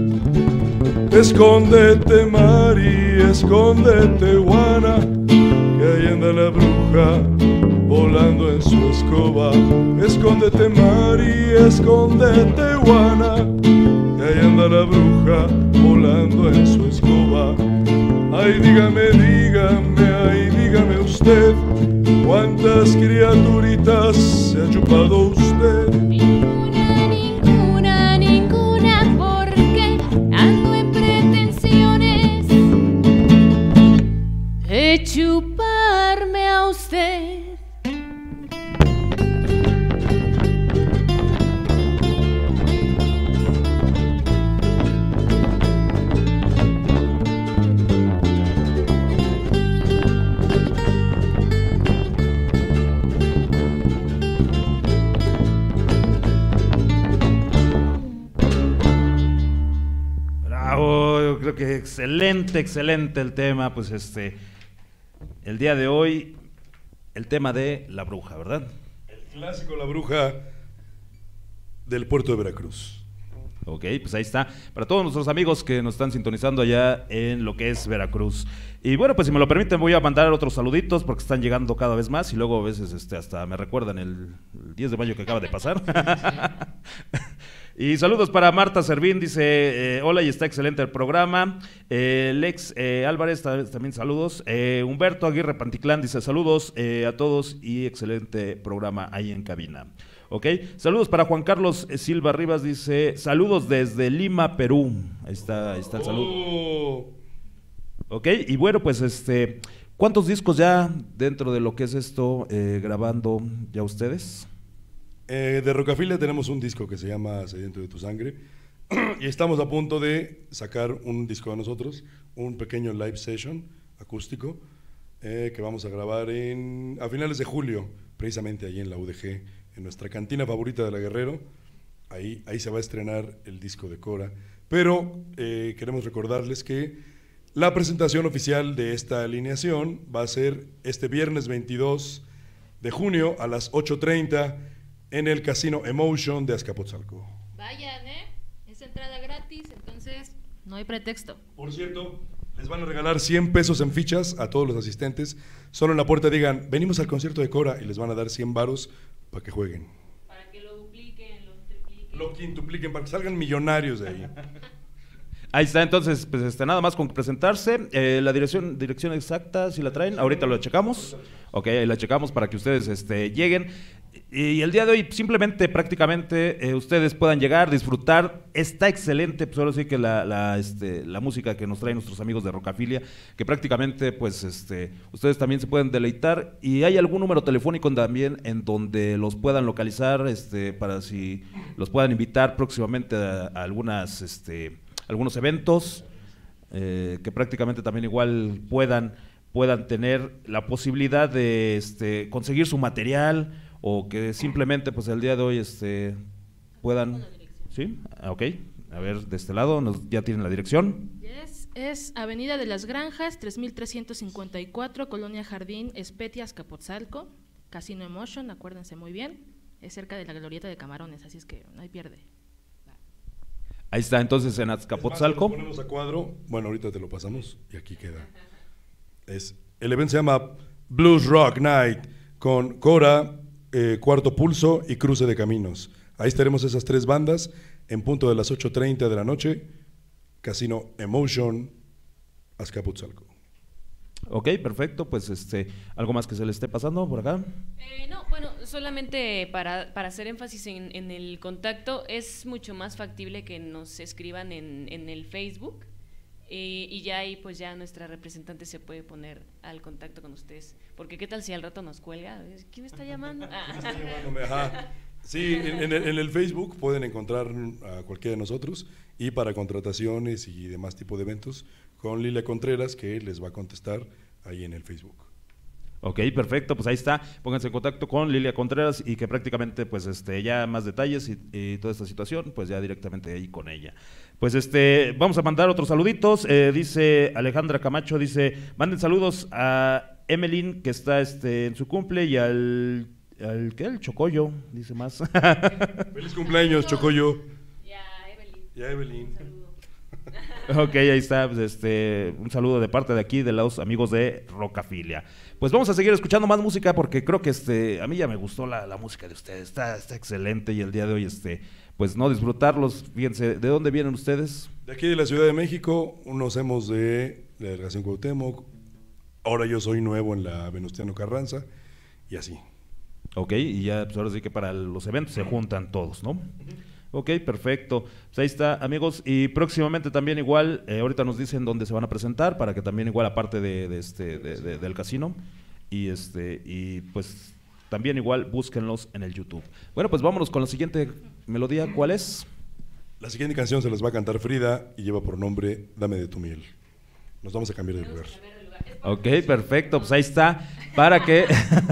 Escóndete, Mari, escóndete, Juana, que ahí anda la bruja volando en su escoba. Escóndete, Mari, escóndete, Juana, que ahí anda la bruja volando en su escoba. Ay, dígame, dígame, ay, dígame usted, ¿cuántas criaturitas se ha chupado usted? Ninguna, ninguna, ninguna, porque ando en pretensiones de chuparme a usted. Creo que excelente, excelente el tema, pues este, el día de hoy, el tema de la bruja, ¿verdad? El clásico La Bruja del puerto de Veracruz. Ok, pues ahí está, para todos nuestros amigos que nos están sintonizando allá en lo que es Veracruz. Y bueno, pues si me lo permiten voy a mandar otros saluditos porque están llegando cada vez más y luego a veces este, hasta me recuerdan el, el diez de mayo que acaba de pasar. Y saludos para Marta Servín, dice, eh, hola y está excelente el programa. Eh, Lex eh, Álvarez, también saludos. Eh, Humberto Aguirre Panticlán dice, saludos eh, a todos y excelente programa ahí en cabina. Ok, saludos para Juan Carlos Silva Rivas, dice, saludos desde Lima, Perú. Ahí está, ahí está el saludo. Oh. Ok, y bueno, pues este, ¿cuántos discos ya dentro de lo que es esto eh, grabando ya ustedes? Eh, de Rocafilia tenemos un disco que se llama Sediento de tu sangre y estamos a punto de sacar un disco de nosotros, un pequeño live session acústico eh, que vamos a grabar en, a finales de julio, precisamente allí en la U D G, en nuestra cantina favorita de La Guerrero. Ahí, ahí se va a estrenar el disco de Cora, pero eh, queremos recordarles que la presentación oficial de esta alineación va a ser este viernes veintidós de junio a las ocho treinta en el Casino Emotion de Azcapotzalco. Vayan, ¿eh? Es entrada gratis, entonces No hay pretexto. Por cierto, les van a regalar cien pesos en fichas a todos los asistentes. Solo en la puerta digan, venimos al concierto de Cora, y les van a dar cien varos para que jueguen. Para que lo dupliquen, lo tripliquen. Lo quintupliquen, para que salgan millonarios de ahí. Ahí está, entonces, pues este, nada más con presentarse. Eh, la dirección dirección exacta, si la traen, ahorita lo checamos. Ok, ahí la checamos para que ustedes este, lleguen. Y el día de hoy, simplemente, prácticamente, eh, ustedes puedan llegar, disfrutar. Está excelente, pues ahora sí que la, la, este, la música que nos traen nuestros amigos de Rocafilia, que prácticamente, pues, este, ustedes también se pueden deleitar. Y hay algún número telefónico también en donde los puedan localizar, este, para si los puedan invitar próximamente a, a algunas, este, algunos eventos, eh, que prácticamente también igual puedan, puedan tener la posibilidad de este, conseguir su material, o que simplemente pues el día de hoy este, puedan... ¿Sí? Ah, ok. A ver, de este lado nos, ya tienen la dirección. Yes. Es Avenida de las Granjas, tres mil trescientos cincuenta y cuatro, Colonia Jardín, Espetia, Azcapotzalco, Casino Emotion, acuérdense muy bien. Es cerca de la glorieta de Camarones, así es que no hay pierde. Ahí está, entonces en Azcapotzalco. Es más, ponemos a cuadro, bueno, ahorita te lo pasamos y aquí queda. Es, el evento se llama Blues Rock Night con Cora, eh, Cuarto Pulso y Cruce de Caminos. Ahí estaremos esas tres bandas en punto de las ocho treinta de la noche, Casino Emotion, Azcapotzalco. Ok, perfecto, pues este, ¿algo más que se le esté pasando por acá? Eh, no, bueno, solamente para, para hacer énfasis en, en el contacto, es mucho más factible que nos escriban en, en el Facebook, eh, y ya ahí pues ya nuestra representante se puede poner al contacto con ustedes, porque qué tal si al rato nos cuelga, ¿quién me está llamando? Ah. Está llamándome, ajá. Sí, en, en, el, en el Facebook pueden encontrar a cualquiera de nosotros, y para contrataciones y demás tipo de eventos, con Lilia Contreras, que les va a contestar ahí en el Facebook. Ok, perfecto, pues ahí está, pónganse en contacto con Lilia Contreras y que prácticamente pues este ya más detalles y, y toda esta situación, pues ya directamente ahí con ella. Pues este, vamos a mandar otros saluditos, eh, dice Alejandra Camacho, dice, manden saludos a Emelyn, que está este en su cumple, y al, al ¿qué? El Chocoyo, dice más. Feliz cumpleaños, Chocoyo. Y a Evelyn. Y a Evelyn. Un saludo. Ok, ahí está, pues este, un saludo de parte de aquí, de los amigos de Rocafilia. Pues vamos a seguir escuchando más música, porque creo que este, a mí ya me gustó la, la música de ustedes, está, está excelente, y el día de hoy, este, pues no disfrutarlos. Fíjense, ¿de dónde vienen ustedes? De aquí de la Ciudad de México, unos hemos de la delegación Cuauhtémoc, ahora yo soy nuevo en la Venustiano Carranza, y así. Ok, y ya pues ahora sí que para los eventos se juntan todos, ¿no? Ok, perfecto. Pues ahí está, amigos, y próximamente también igual, eh, ahorita nos dicen dónde se van a presentar, para que también igual aparte de, de este de, de, del casino, y este y pues también igual búsquenlos en el YouTube. Bueno, pues vámonos con la siguiente melodía, ¿cuál es? La siguiente canción se las va a cantar Frida y lleva por nombre Dame de tu miel. Nos vamos a cambiar de lugar. Ok, perfecto, pues ahí está, para que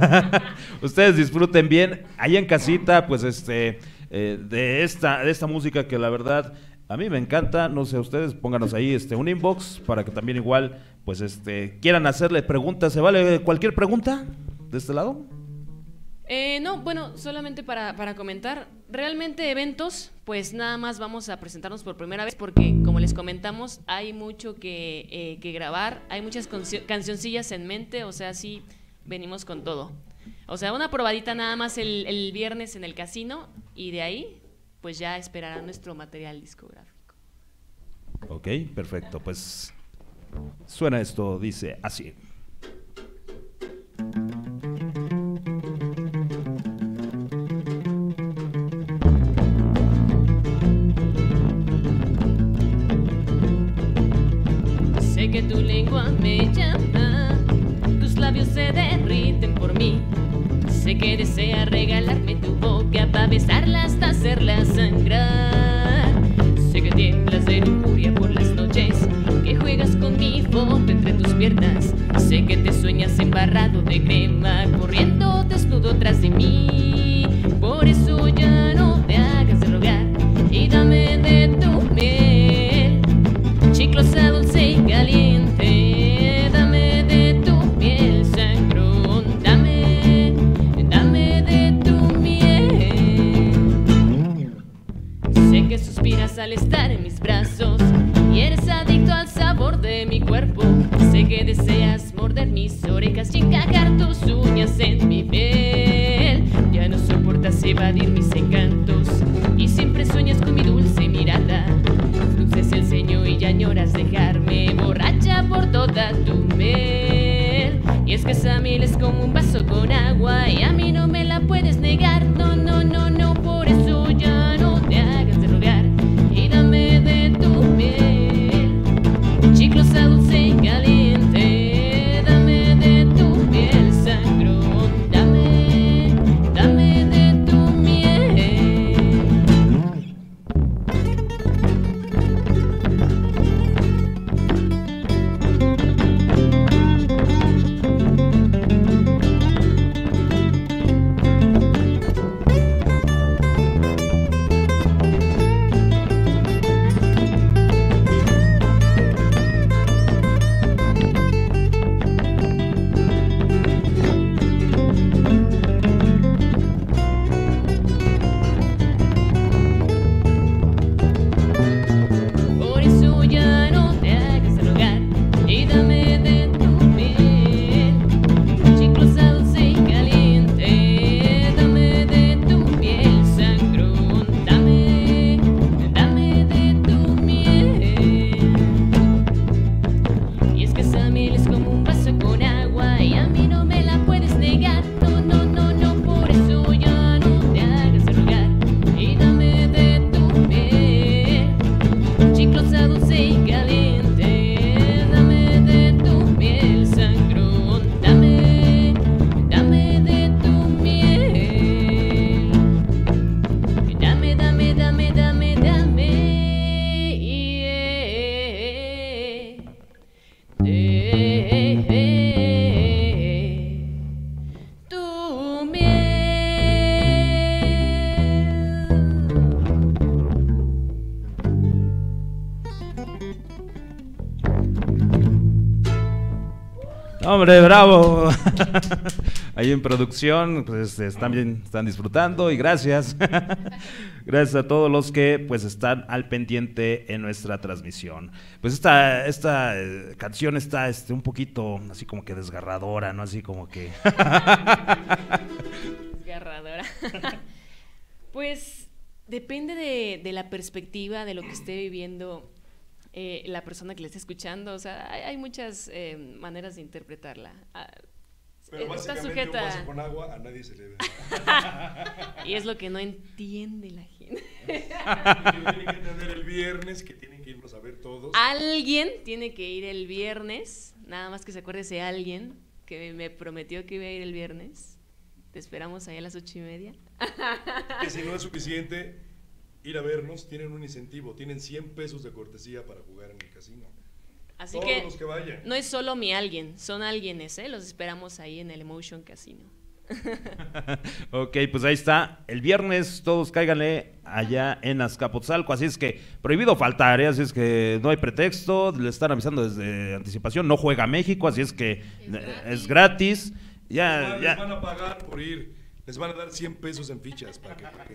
ustedes disfruten bien, ahí en casita, pues este... Eh, de esta de esta música que la verdad a mí me encanta. No sé, ustedes pónganos ahí este un inbox para que también igual pues este quieran hacerle preguntas. ¿Se vale cualquier pregunta de este lado? Eh, no, bueno, solamente para, para comentar, realmente eventos, pues nada más vamos a presentarnos por primera vez, porque como les comentamos, hay mucho que, eh, que grabar, hay muchas cancioncillas en mente, o sea, sí venimos con todo. O sea, una probadita nada más el, el viernes en el casino, y de ahí pues ya esperarán nuestro material discográfico. Ok, perfecto, pues suena esto, dice así. Sé que tu lengua me llama, tus labios se derriten por mí. Sé que desea regalarme tu boca para besarla hasta hacerla sangrar. Sé que tiemblas de lujuria por las noches, que juegas con mi foto entre tus piernas. Sé que te sueñas embarrado de crema, corriendo desnudo tras de mí. Por eso ya no te hagas de rogar y dame de tu miel, chiclosa, dulce y caliente. Dame de tu miel, sangrón, dame, dame de tu miel. Sé que suspiras al estar en mis brazos y eres morder mis orejas y encajar tus uñas en mi piel. Ya no soportas evadir mis encantos y siempre sueñas con mi dulce mirada. Fruncias el ceño y ya añoras dejarme borracha por toda tu miel. Y es que esa miel es como un vaso con agua y a mí no me la puedes negar. No, no, no, no, por eso ya no te hagas de rogar y dame de tu miel. Chiclosa, dulce y caliente, dame de tu miel, sangrón, dame, dame de tu miel. Por eso ya no te hagas de rogar y dame de tu miel. Chiclosa, dulce y caliente, dame de tu miel, sangrón, dame, dame de tu miel. Y es que esa miel es como un vaso con agua y a mí no me la puedes negar. No, no, no, no, por eso ya no te hagas de rogar y dame de tu miel. Chiclosa, dulce y caliente, dame de tu miel, sangrón, dame, dame de tu miel. Dame, dame, dame, dame, dame, yeah. Eh, eh, tu miel. Hombre, bravo. Ahí en producción, pues están bien, están disfrutando y gracias. Gracias a todos los que pues están al pendiente en nuestra transmisión. Pues esta, esta eh, canción está este, un poquito así como que desgarradora, ¿no? Así como que. Desgarradora. Pues depende de, de la perspectiva de lo que esté viviendo eh, la persona que le esté escuchando. O sea, hay, hay muchas eh, maneras de interpretarla. Ah, Pero eh, está básicamente sujeta. un vaso con agua a nadie se le ve. Y es lo que no entiende la gente. Que tienen que entender el viernes, que tienen que irnos a ver todos. Alguien tiene que ir el viernes, nada más que se acuerde ese alguien que me prometió que iba a ir el viernes. Te esperamos ahí a las ocho y media. Que si no es suficiente ir a vernos, tienen un incentivo, tienen cien pesos de cortesía para jugar en el casino. Así Todos que los que vayan. no es solo mi alguien, son alguienes, ¿eh? Los esperamos ahí en el Emotion Casino. Ok, pues ahí está. El viernes todos cáiganle allá en Azcapotzalco, así es que prohibido faltar, ¿eh? Así es que no hay pretexto, le están avisando desde anticipación, no juega México, así es que es gratis. Es gratis. Ya, les, ya. les van a pagar por ir, les van a dar cien pesos en fichas para que, para que...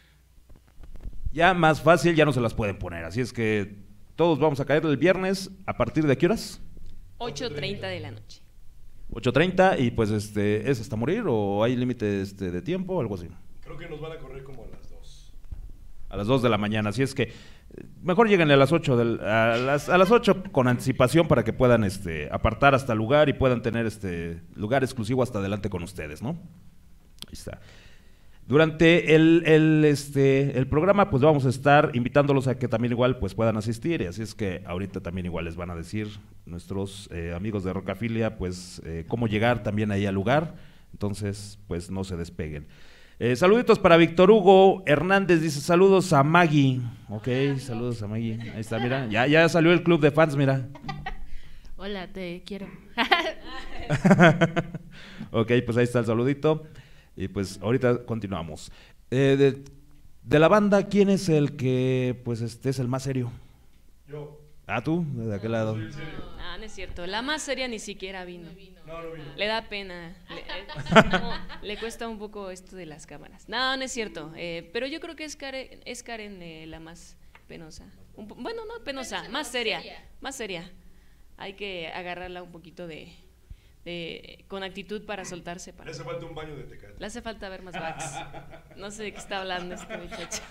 Ya más fácil, ya no se las pueden poner, así es que todos vamos a caer el viernes, ¿a partir de qué horas? ocho treinta de la noche. ocho treinta y pues este, ¿es hasta morir o hay límite este, de tiempo o algo así? Creo que nos van a correr como a las dos. A las dos de la mañana, así es que mejor lleguen a las ocho del, a las a las ocho con anticipación para que puedan este apartar hasta el lugar y puedan tener este lugar exclusivo hasta adelante con ustedes, ¿no? Ahí está. Durante el, el, este, el programa pues vamos a estar invitándolos a que también igual pues puedan asistir, y así es que ahorita también igual les van a decir nuestros eh, amigos de Rocafilia pues eh, cómo llegar también ahí al lugar, entonces pues no se despeguen. Eh, saluditos para Víctor Hugo Hernández, dice saludos a Maggie, ok, saludos a Maggie, ahí está, mira, ya, ya salió el club de fans, mira. Hola, te quiero. Ok, pues ahí está el saludito. Y pues ahorita continuamos. Eh, de, de la banda, ¿quién es el que pues este es el más serio? Yo. Ah, tú, de aquel lado. Soy el serio. Ah, no es cierto. La más seria ni siquiera vino. No, no vino. Le da pena. Le, eh, no, le cuesta un poco esto de las cámaras. No, no es cierto. Eh, pero yo creo que es Karen, es Karen eh, la más penosa. Un po- bueno, no penosa, más seria. Más seria. Hay que agarrarla un poquito de, eh, con actitud para soltarse. Para Le hace falta un baño de Tecate. Le hace falta ver más backs. No sé de qué está hablando este muchacho.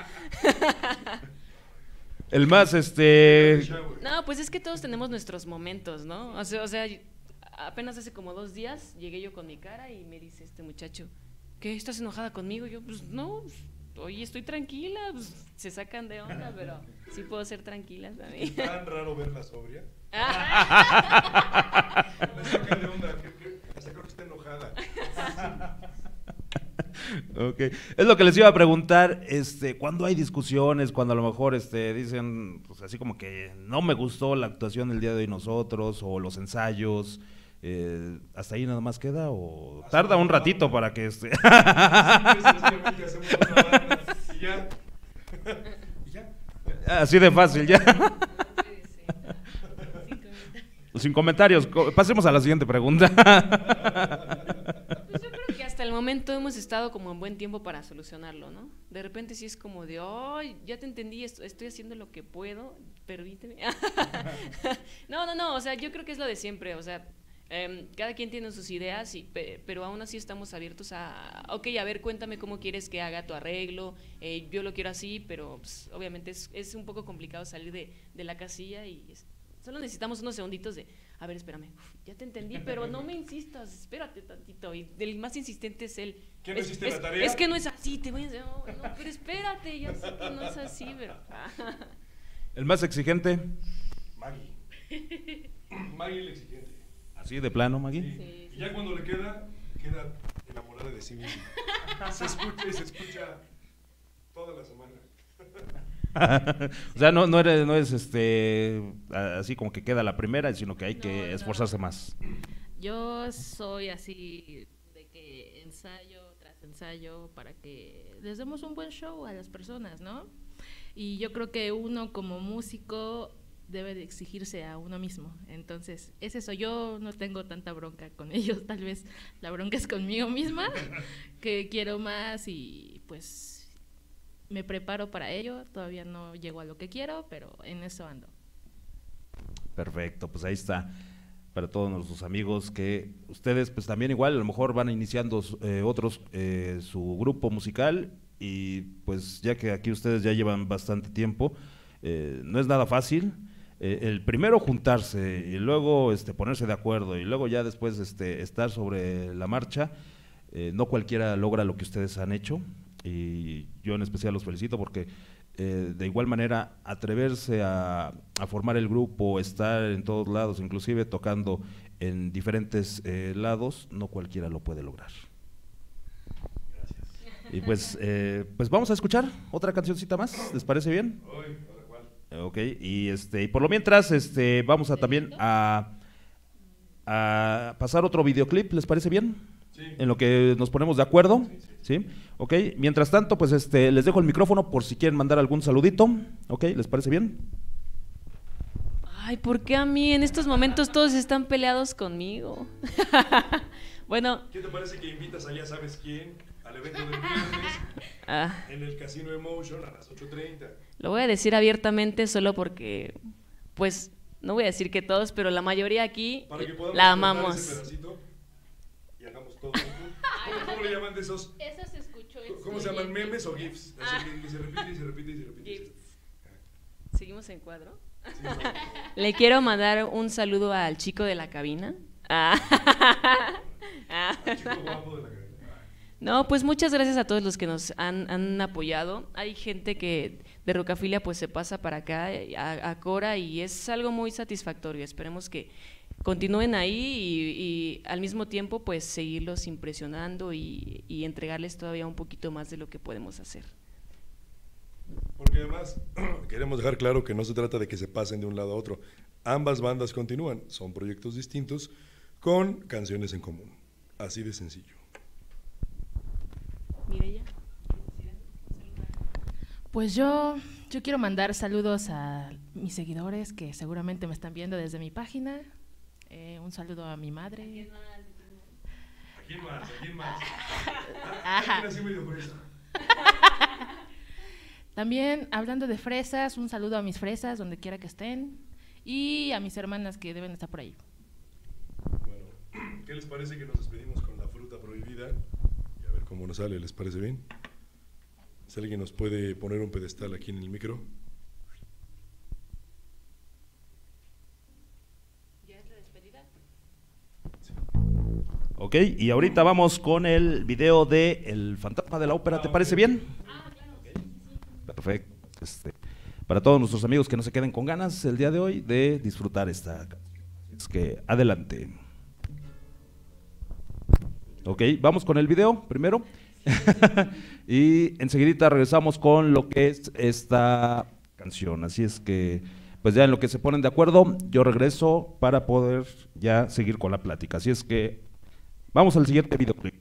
El más, este... No, pues es que todos tenemos nuestros momentos, ¿no? O sea, o sea, apenas hace como dos días llegué yo con mi cara y me dice este muchacho, ¿qué? ¿Estás enojada conmigo? Y yo, pues no, pues, oye, estoy tranquila, pues se sacan de onda, pero sí puedo ser tranquila también. ¿Es tan raro verla sobria? Ah. Me sacan de onda, que, que, hasta creo que está enojada. Ok, es lo que les iba a preguntar, este, cuando hay discusiones, cuando a lo mejor este, dicen, pues así como que no me gustó la actuación del día de hoy nosotros, o los ensayos, eh, ¿hasta ahí nada más queda o Hasta tarda un otra ratito banda. para que este... Sí, sencillamente hacemos otra banda y ya. Y ya. Así de fácil, ya. Sin comentarios, co- pasemos a la siguiente pregunta. Pues yo creo que hasta el momento hemos estado como en buen tiempo para solucionarlo, ¿no? De repente sí es como de, ay, ya te entendí, est- estoy haciendo lo que puedo, permíteme. No, no, no, o sea, yo creo que es lo de siempre, o sea, em, cada quien tiene sus ideas, y, pe- pero aún así estamos abiertos a, ok, a ver, cuéntame cómo quieres que haga tu arreglo, eh, yo lo quiero así, pero pues, obviamente es, es un poco complicado salir de, de la casilla y es- solo necesitamos unos segunditos de, a ver, espérame, uf, ya te entendí, pero no me insistas, espérate tantito. Y el más insistente es él. ¿Qué no es, hiciste es- la tarea? Es que no es así, te voy a decir, no, no, pero espérate, ya sé que no es así, pero... El más exigente, Maggie. Maggie el exigente. así de plano, Maggie. Sí. Sí, Y ya cuando le queda, queda enamorada de sí misma. Se escucha y se escucha toda la semana. O sea, no, no, eres, no es este, a- así como que queda la primera, sino que hay No, que no. esforzarse más. Yo soy así de que ensayo tras ensayo para que les demos un buen show a las personas, ¿no? Y yo creo que uno como músico debe de exigirse a uno mismo. Entonces, es eso, yo no tengo tanta bronca con ellos, tal vez la bronca es conmigo misma, que quiero más y pues me preparo para ello, todavía no llego a lo que quiero, pero en eso ando. Perfecto, pues ahí está. Para todos nuestros amigos que ustedes pues también igual a lo mejor van iniciando eh, otros eh, su grupo musical y pues ya que aquí ustedes ya llevan bastante tiempo, eh, no es nada fácil. Eh, el primero juntarse y luego este, ponerse de acuerdo y luego ya después este, estar sobre la marcha, eh, no cualquiera logra lo que ustedes han hecho y yo en especial los felicito porque eh, de igual manera atreverse a, a formar el grupo, estar en todos lados, inclusive tocando en diferentes eh, lados, no cualquiera lo puede lograr. Gracias. Y pues, eh, pues vamos a escuchar otra cancioncita más, ¿les parece bien? Uy, ¿para cuál? Ok, y este, y por lo mientras, este, vamos a también a, a pasar otro videoclip, ¿les parece bien? Sí. En lo que nos ponemos de acuerdo, ¿sí? Ok, mientras tanto, pues este, les dejo el micrófono por si quieren mandar algún saludito, ok, ¿les parece bien? Ay, ¿por qué a mí? En estos momentos todos están peleados conmigo. Bueno, ¿Qué te parece que invitas a ya sabes quién al evento del viernes ah, en el Casino Emotion a las ocho treinta? lo voy a decir abiertamente solo porque, pues, no voy a decir que todos, pero la mayoría aquí Para que podamos la cortar amamos. ese pedacito y hagamos todo junto. ¿Cómo, ¿Cómo le llaman de esos? Eso se escuchó. ¿Cómo se llaman? ¿Memes o GIFs? Así que, que se repite y se repite y se repite. y se repite. Gifts. ¿Seguimos en cuadro? Sí, no. Le quiero mandar un saludo al chico de la cabina. Ah. Ah. Al chico guapo de la cabina. No, pues muchas gracias a todos los que nos han, han apoyado. Hay gente que de Rocafilia pues se pasa para acá a, a Cora y es algo muy satisfactorio. Esperemos que continúen ahí y, y al mismo tiempo pues seguirlos impresionando y, y entregarles todavía un poquito más de lo que podemos hacer. Porque además queremos dejar claro que no se trata de que se pasen de un lado a otro. Ambas bandas continúan, son proyectos distintos con canciones en común. Así de sencillo. Mireya. Pues yo, yo quiero mandar saludos a mis seguidores que seguramente me están viendo desde mi página. Eh, un saludo a mi madre. ¿A quién más? ¿A quién más? Ajá. ¿A quién así medio fresa? También, hablando de fresas, un saludo a mis fresas, donde quiera que estén. Y a mis hermanas que deben estar por ahí. Bueno, ¿Qué les parece que nos despedimos con La Fruta Prohibida? Y a ver cómo nos sale, ¿les parece bien? Si alguien nos puede poner un pedestal aquí en el micro. ¿Ya es la despedida? Sí. Ok, y ahorita vamos con el video de El Fantasma de la Ópera, ¿te parece bien? Ah, claro. Okay. Perfecto. Este, para todos nuestros amigos que no se queden con ganas el día de hoy de disfrutar esta canción. Es que adelante. Ok, vamos con el video primero. Y enseguidita regresamos con lo que es esta canción. Así es que, pues ya en lo que se ponen de acuerdo, yo regreso para poder ya seguir con la plática. Así es que vamos al siguiente videoclip.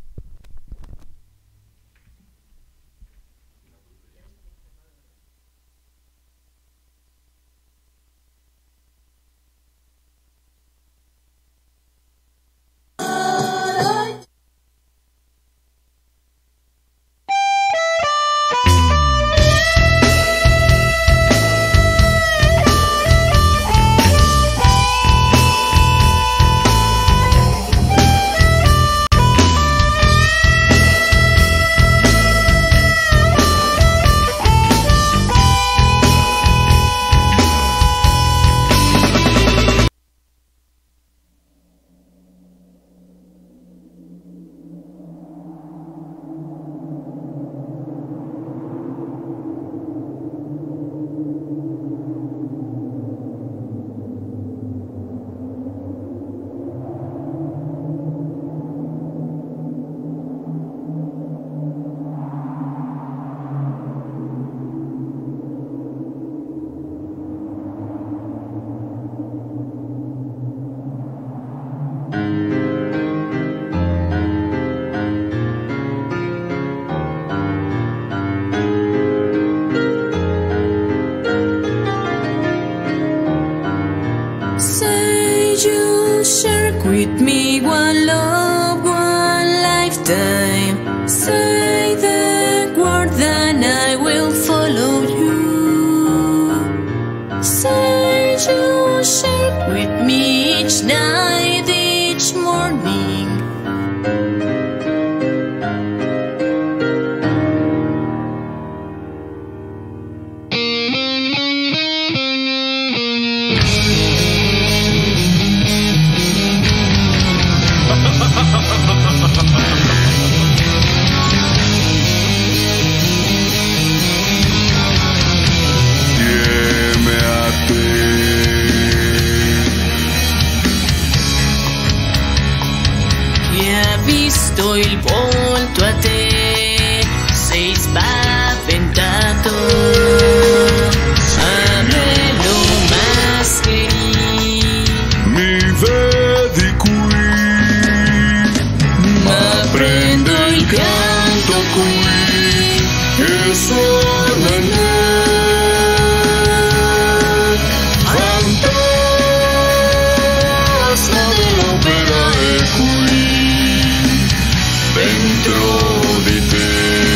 With me one love, one lifetime. Say the word and I will follow you. Say you share with me each night, each morning. Visto il volto a te, sei spaventato, a me lo mascheri. Mi vedi qui, ma prendo il canto qui che suona in me. Fantasma dell'opera è qui dentro di te.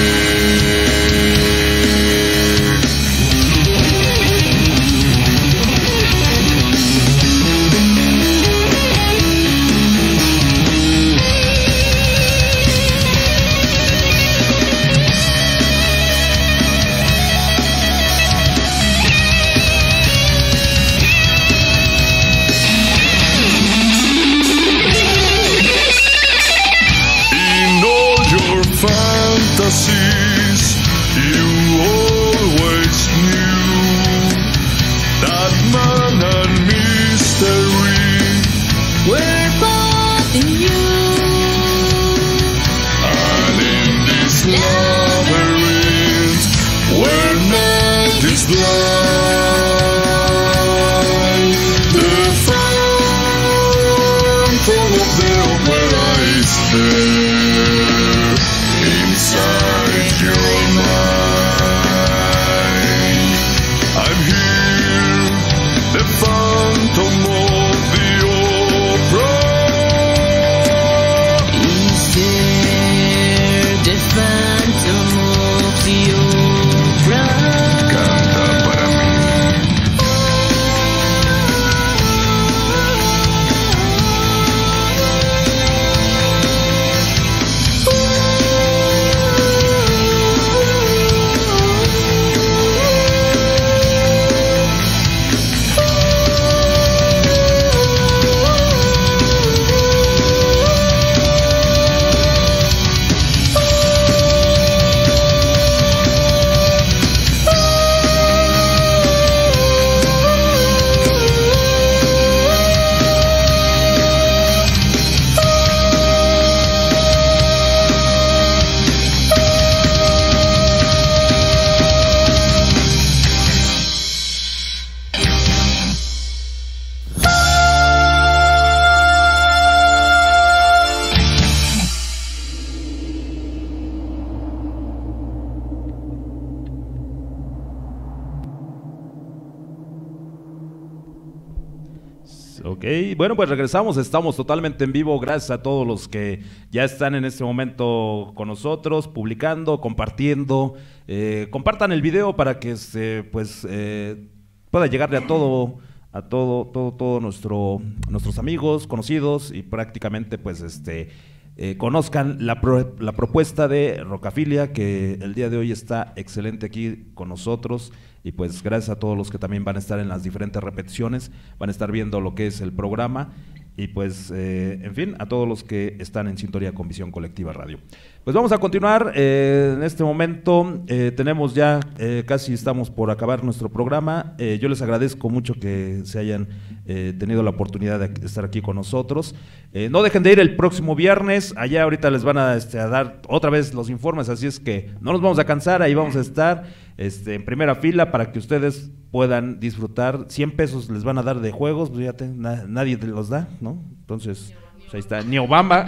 Fantasies, you always knew that man and mystery were both in you. And in this labyrinth where night is blind, the phantom of the opera is there. Inside your mind, I'm here, the phantom of the opera. Is there the phantom of the opera? Canta para mí. Ok, bueno, pues regresamos, estamos totalmente en vivo, gracias a todos los que ya están en este momento con nosotros, publicando, compartiendo, eh, compartan el video para que se, pues, eh, pueda llegarle a todo, a todo, todo, todo nuestro, nuestros amigos, conocidos y prácticamente, pues, este, eh, conozcan la, pro, la propuesta de Rocafilia, que el día de hoy está excelente aquí con nosotros. Y pues gracias a todos los que también van a estar en las diferentes repeticiones, van a estar viendo lo que es el programa y pues, eh, en fin, a todos los que están en sintonía con Visión Colectiva Radio. Pues vamos a continuar, eh, en este momento eh, tenemos ya, eh, casi estamos por acabar nuestro programa. Eh, yo les agradezco mucho que se hayan eh, tenido la oportunidad de estar aquí con nosotros. Eh, no dejen de ir el próximo viernes, allá ahorita les van a, este, a dar otra vez los informes, así es que no nos vamos a cansar, ahí vamos a estar este, en primera fila para que ustedes puedan disfrutar. Cien pesos les van a dar de juegos, pues ya te, na, nadie te los da, ¿no? Entonces, pues ahí está, ni Obama.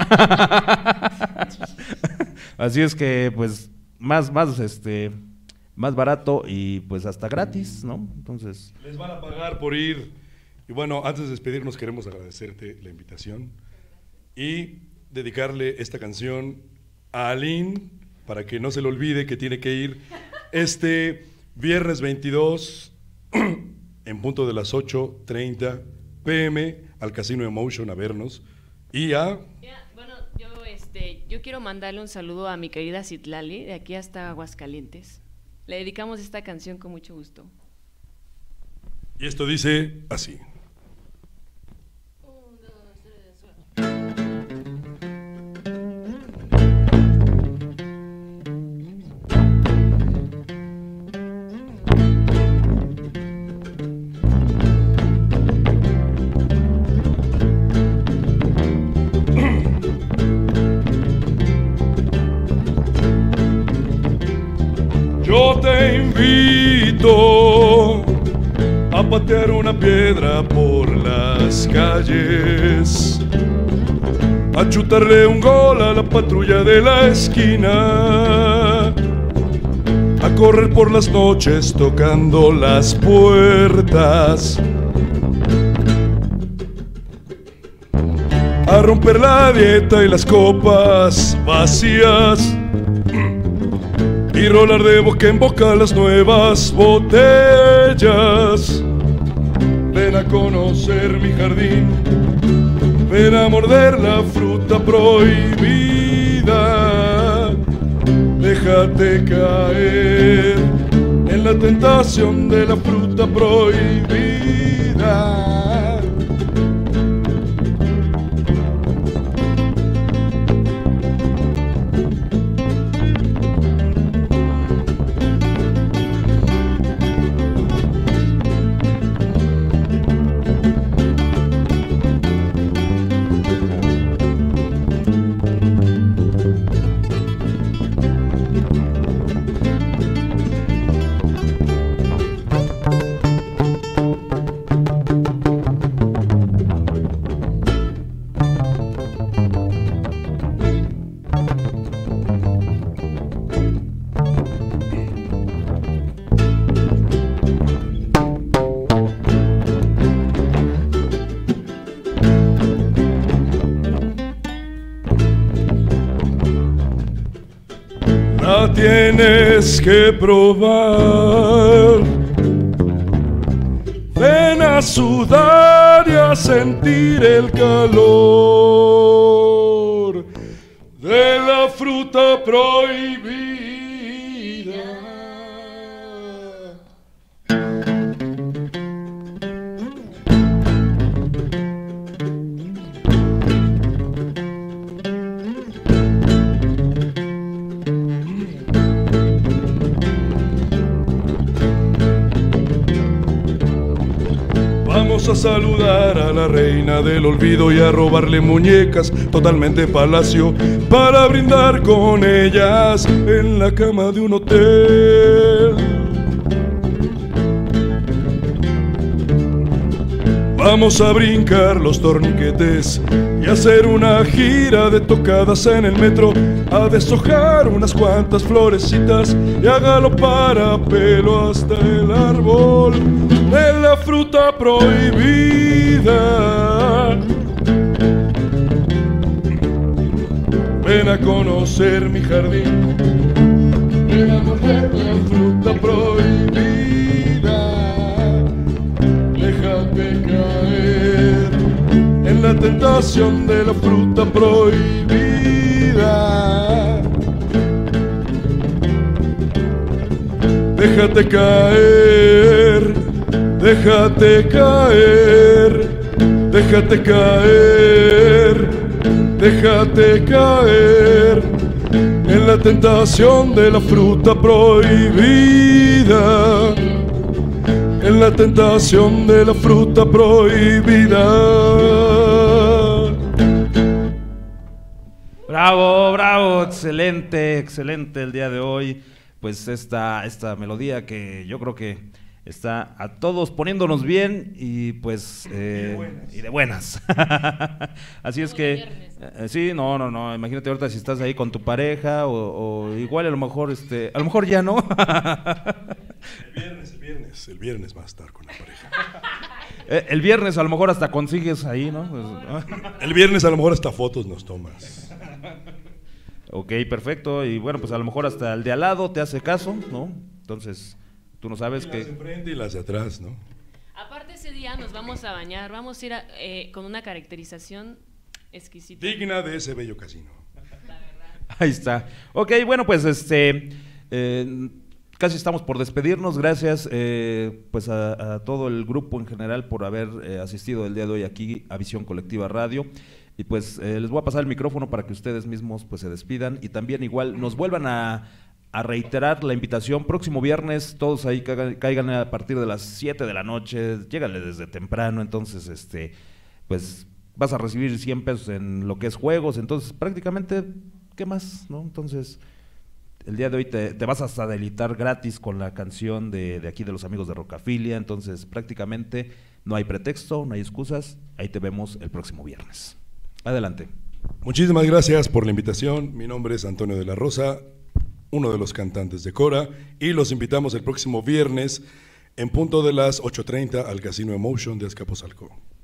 Así es que, pues, más, más, este, más barato y pues hasta gratis, ¿no? Entonces. Les van a pagar por ir. Y bueno, antes de despedirnos queremos agradecerte la invitación y dedicarle esta canción a Aline para que no se le olvide que tiene que ir este viernes veintidós en punto de las ocho treinta pe eme al Casino Emotion a vernos y a... Yeah, bueno, yo, este, yo quiero mandarle un saludo a mi querida Citlali, de aquí hasta Aguascalientes. Le dedicamos esta canción con mucho gusto. Y esto dice así. Yo te invito a patear una piedra por las calles, a chutarle un gol a la patrulla de la esquina, a correr por las noches tocando las puertas, a romper la dieta y las copas vacías y rolar de boca en boca las nuevas botellas. Ven a conocer mi jardín, ven a morder la fruta prohibida. Déjate caer en la tentación de la fruta prohibida. Tienes que probar, ven a sudar y a sentir el calor de la fruta prohibida. Vamos a saludar a la reina del olvido y a robarle muñecas totalmente palacio para brindar con ellas en la cama de un hotel. Vamos a brincar los torniquetes y hacer una gira de tocadas en el metro, a deshojar unas cuantas florecitas y a galopar a pelo hasta el árbol de la fruta prohibida. conocer mi jardín. Ven a morder la fruta prohibida. Déjate caer en la tentación de la fruta prohibida. Déjate caer, déjate caer, déjate caer, déjate caer en la tentación de la fruta prohibida, en la tentación de la fruta prohibida. Bravo, bravo, excelente, excelente el día de hoy. Pues esta, esta melodía que yo creo que está a todos poniéndonos bien y pues eh, y de buenas. Así es que eh, sí, no, no, no. Imagínate ahorita si estás ahí con tu pareja o, o igual a lo mejor este, a lo mejor ya no. El viernes, el viernes, el viernes va a estar con la pareja. Eh, el viernes a lo mejor hasta consigues ahí, ¿no? Pues, ¿no? El viernes a lo mejor hasta fotos nos tomas. Ok, perfecto. Y bueno, pues a lo mejor hasta el de al lado te hace caso, ¿no? Entonces, tú no sabes y que... las de enfrente y las de atrás, ¿no? Aparte ese día nos vamos a bañar, vamos a ir a, eh, con una caracterización exquisita. Digna de ese bello casino. Ahí está. Ok, bueno, pues este... Eh, casi estamos por despedirnos. Gracias eh, pues a, a todo el grupo en general por haber eh, asistido el día de hoy aquí a Visión Colectiva Radio. Y pues eh, les voy a pasar el micrófono para que ustedes mismos pues se despidan y también igual nos vuelvan a, a reiterar la invitación. Próximo viernes, todos ahí caigan, caigan a partir de las siete de la noche, llégale desde temprano, entonces este pues vas a recibir cien pesos en lo que es juegos, entonces prácticamente, ¿qué más? ¿No? Entonces, el día de hoy te, te vas hasta deleitar gratis con la canción de, de aquí de los amigos de Rocafilia, entonces prácticamente no hay pretexto, no hay excusas, ahí te vemos el próximo viernes. Adelante. Muchísimas gracias por la invitación. Mi nombre es Antonio de la Rosa, uno de los cantantes de Cora, y los invitamos el próximo viernes en punto de las ocho treinta al Casino Emotion de Azcapotzalco.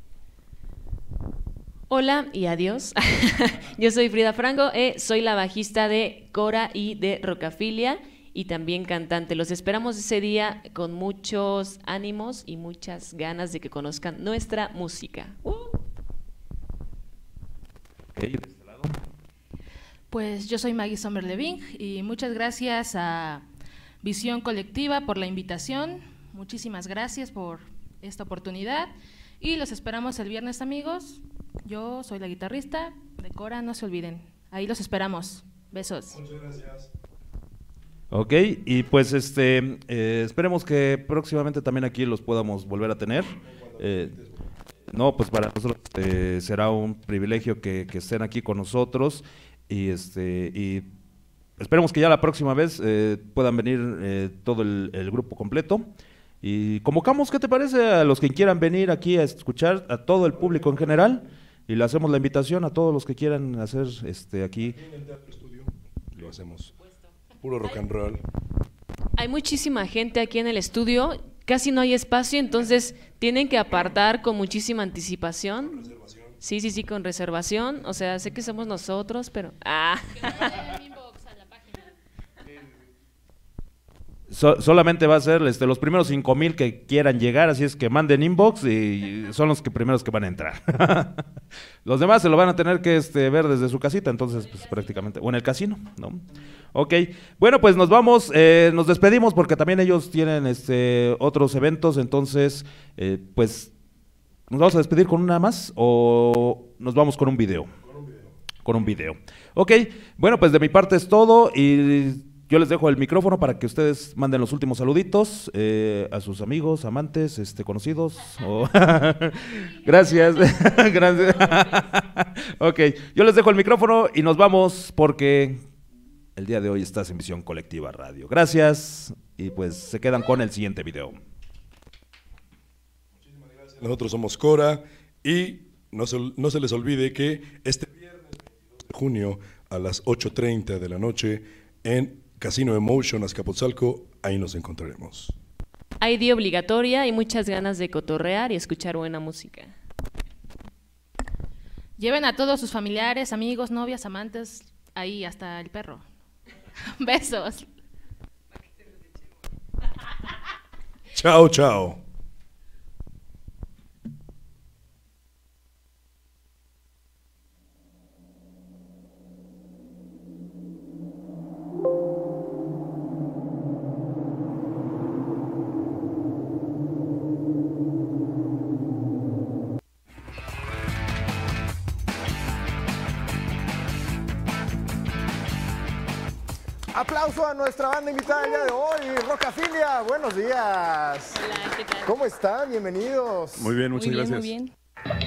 Hola y adiós. Yo soy Frida Franco, eh, soy la bajista de Cora y de Rocafilia y también cantante. Los esperamos ese día con muchos ánimos y muchas ganas de que conozcan nuestra música. Uh. Okay, de este lado. Pues yo soy Maggie Sommer-Leving y muchas gracias a Visión Colectiva por la invitación. Muchísimas gracias por esta oportunidad y los esperamos el viernes, amigos. Yo soy la guitarrista de Cora, no se olviden. Ahí los esperamos. Besos. Muchas gracias. Ok, y pues este eh, esperemos que próximamente también aquí los podamos volver a tener. Eh, no, pues para nosotros eh, será un privilegio que, que estén aquí con nosotros y este y esperemos que ya la próxima vez eh, puedan venir eh, todo el, el grupo completo. Y convocamos, ¿qué te parece? A los que quieran venir aquí a escuchar, a todo el público en general, y le hacemos la invitación a todos los que quieran hacer este aquí. En el Teatro Estudio lo hacemos. Puro rock and roll. Hay muchísima gente aquí en el estudio, casi no hay espacio, entonces tienen que apartar con muchísima anticipación. ¿Con reservación? Sí, sí, sí, con reservación. O sea, sé que somos nosotros, pero... Ah. So, solamente va a ser este, los primeros cinco mil que quieran llegar, así es que manden inbox y son los que primeros que van a entrar. Los demás se lo van a tener que este, ver desde su casita, entonces pues prácticamente, o en el casino, ¿no? Ok, bueno, pues nos vamos, eh, nos despedimos porque también ellos tienen este, otros eventos, entonces eh, pues nos vamos a despedir con una más o nos vamos con un video. Con un video. Con un video. Ok, bueno, pues de mi parte es todo y yo les dejo el micrófono para que ustedes manden los últimos saluditos eh, a sus amigos, amantes, este, conocidos. O Gracias. Gracias. Ok, yo les dejo el micrófono y nos vamos porque el día de hoy estás en Visión Colectiva Radio. Gracias y pues se quedan con el siguiente video. Muchísimas gracias. Nosotros somos Cora y no se, no se les olvide que este viernes veintidós de junio a las ocho treinta de la noche en Casino Emotion Azcapotzalco, ahí nos encontraremos. Hay día obligatoria y muchas ganas de cotorrear y escuchar buena música. Lleven a todos sus familiares, amigos, novias, amantes, ahí hasta el perro. Besos. Chao, chao. Aplauso a nuestra banda invitada el día de hoy, Rocafilia. Buenos días. Hola, ¿qué tal? ¿Cómo están? Bienvenidos. Muy bien, muchas Muy bien, gracias. muy bien.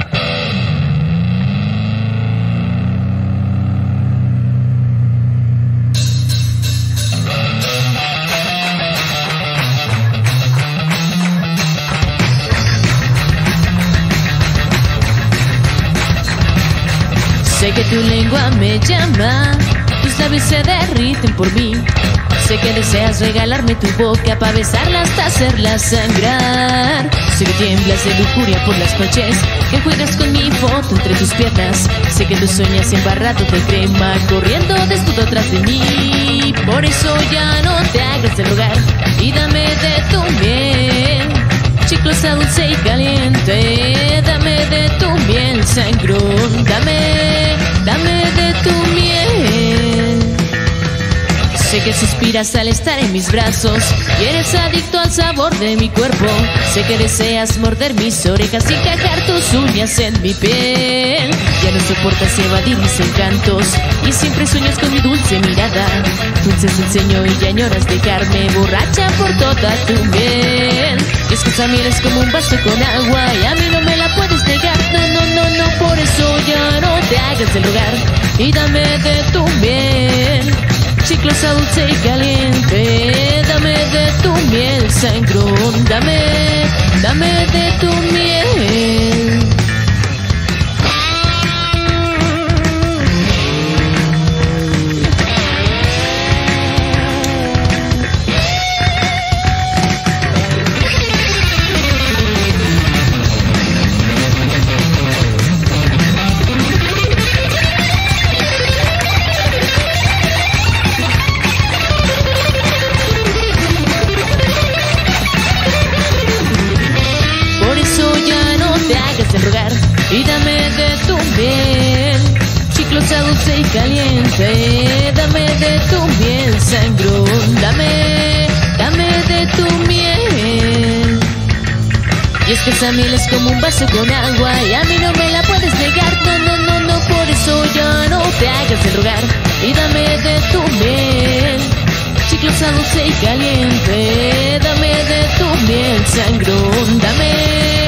Sé que tu lengua me llama, tus labios se derriten por mí. Sé que deseas regalarme tu boca para besarla hasta hacerla sangrar. Sé que tiemblas de lujuria por las noches, que juegas con mi foto entre tus piernas. Sé que tú sueñas embarrado de crema, corriendo desnudo tras de mí. Por eso ya no te hagas de rogar y dame de tu miel, chiclosa, dulce y caliente. Dame de tu miel, sangrón. Dame, dame de tu miel. Sé que suspiras al estar en mis brazos y eres adicto al sabor de mi cuerpo. Sé que deseas morder mis orejas y encajar tus uñas en mi piel. Ya no soportas evadir mis encantos y siempre sueñas con mi dulce mirada. Dulces te enseño y ya añoras dejarme borracha por toda tu miel. Y es que esa miel es como un vaso con agua y a mí no me la puedes negar. No, no, no, no, por eso ya no te hagas del rogar y dame de tu miel, chiclosa, dulce y caliente. Dame de tu miel, sangrón. Dame, dame de tu miel. Y dame de tu miel, chiclosa, dulce y caliente. Dame de tu miel, sangrón. Dame, dame de tu miel. Y es que esa miel es como un vaso con agua y a mí no me la puedes negar. No, no, no, no, por eso ya no te hagas de rogar y dame de tu miel, chiclosa, dulce y caliente. Dame de tu miel, sangrón. Dame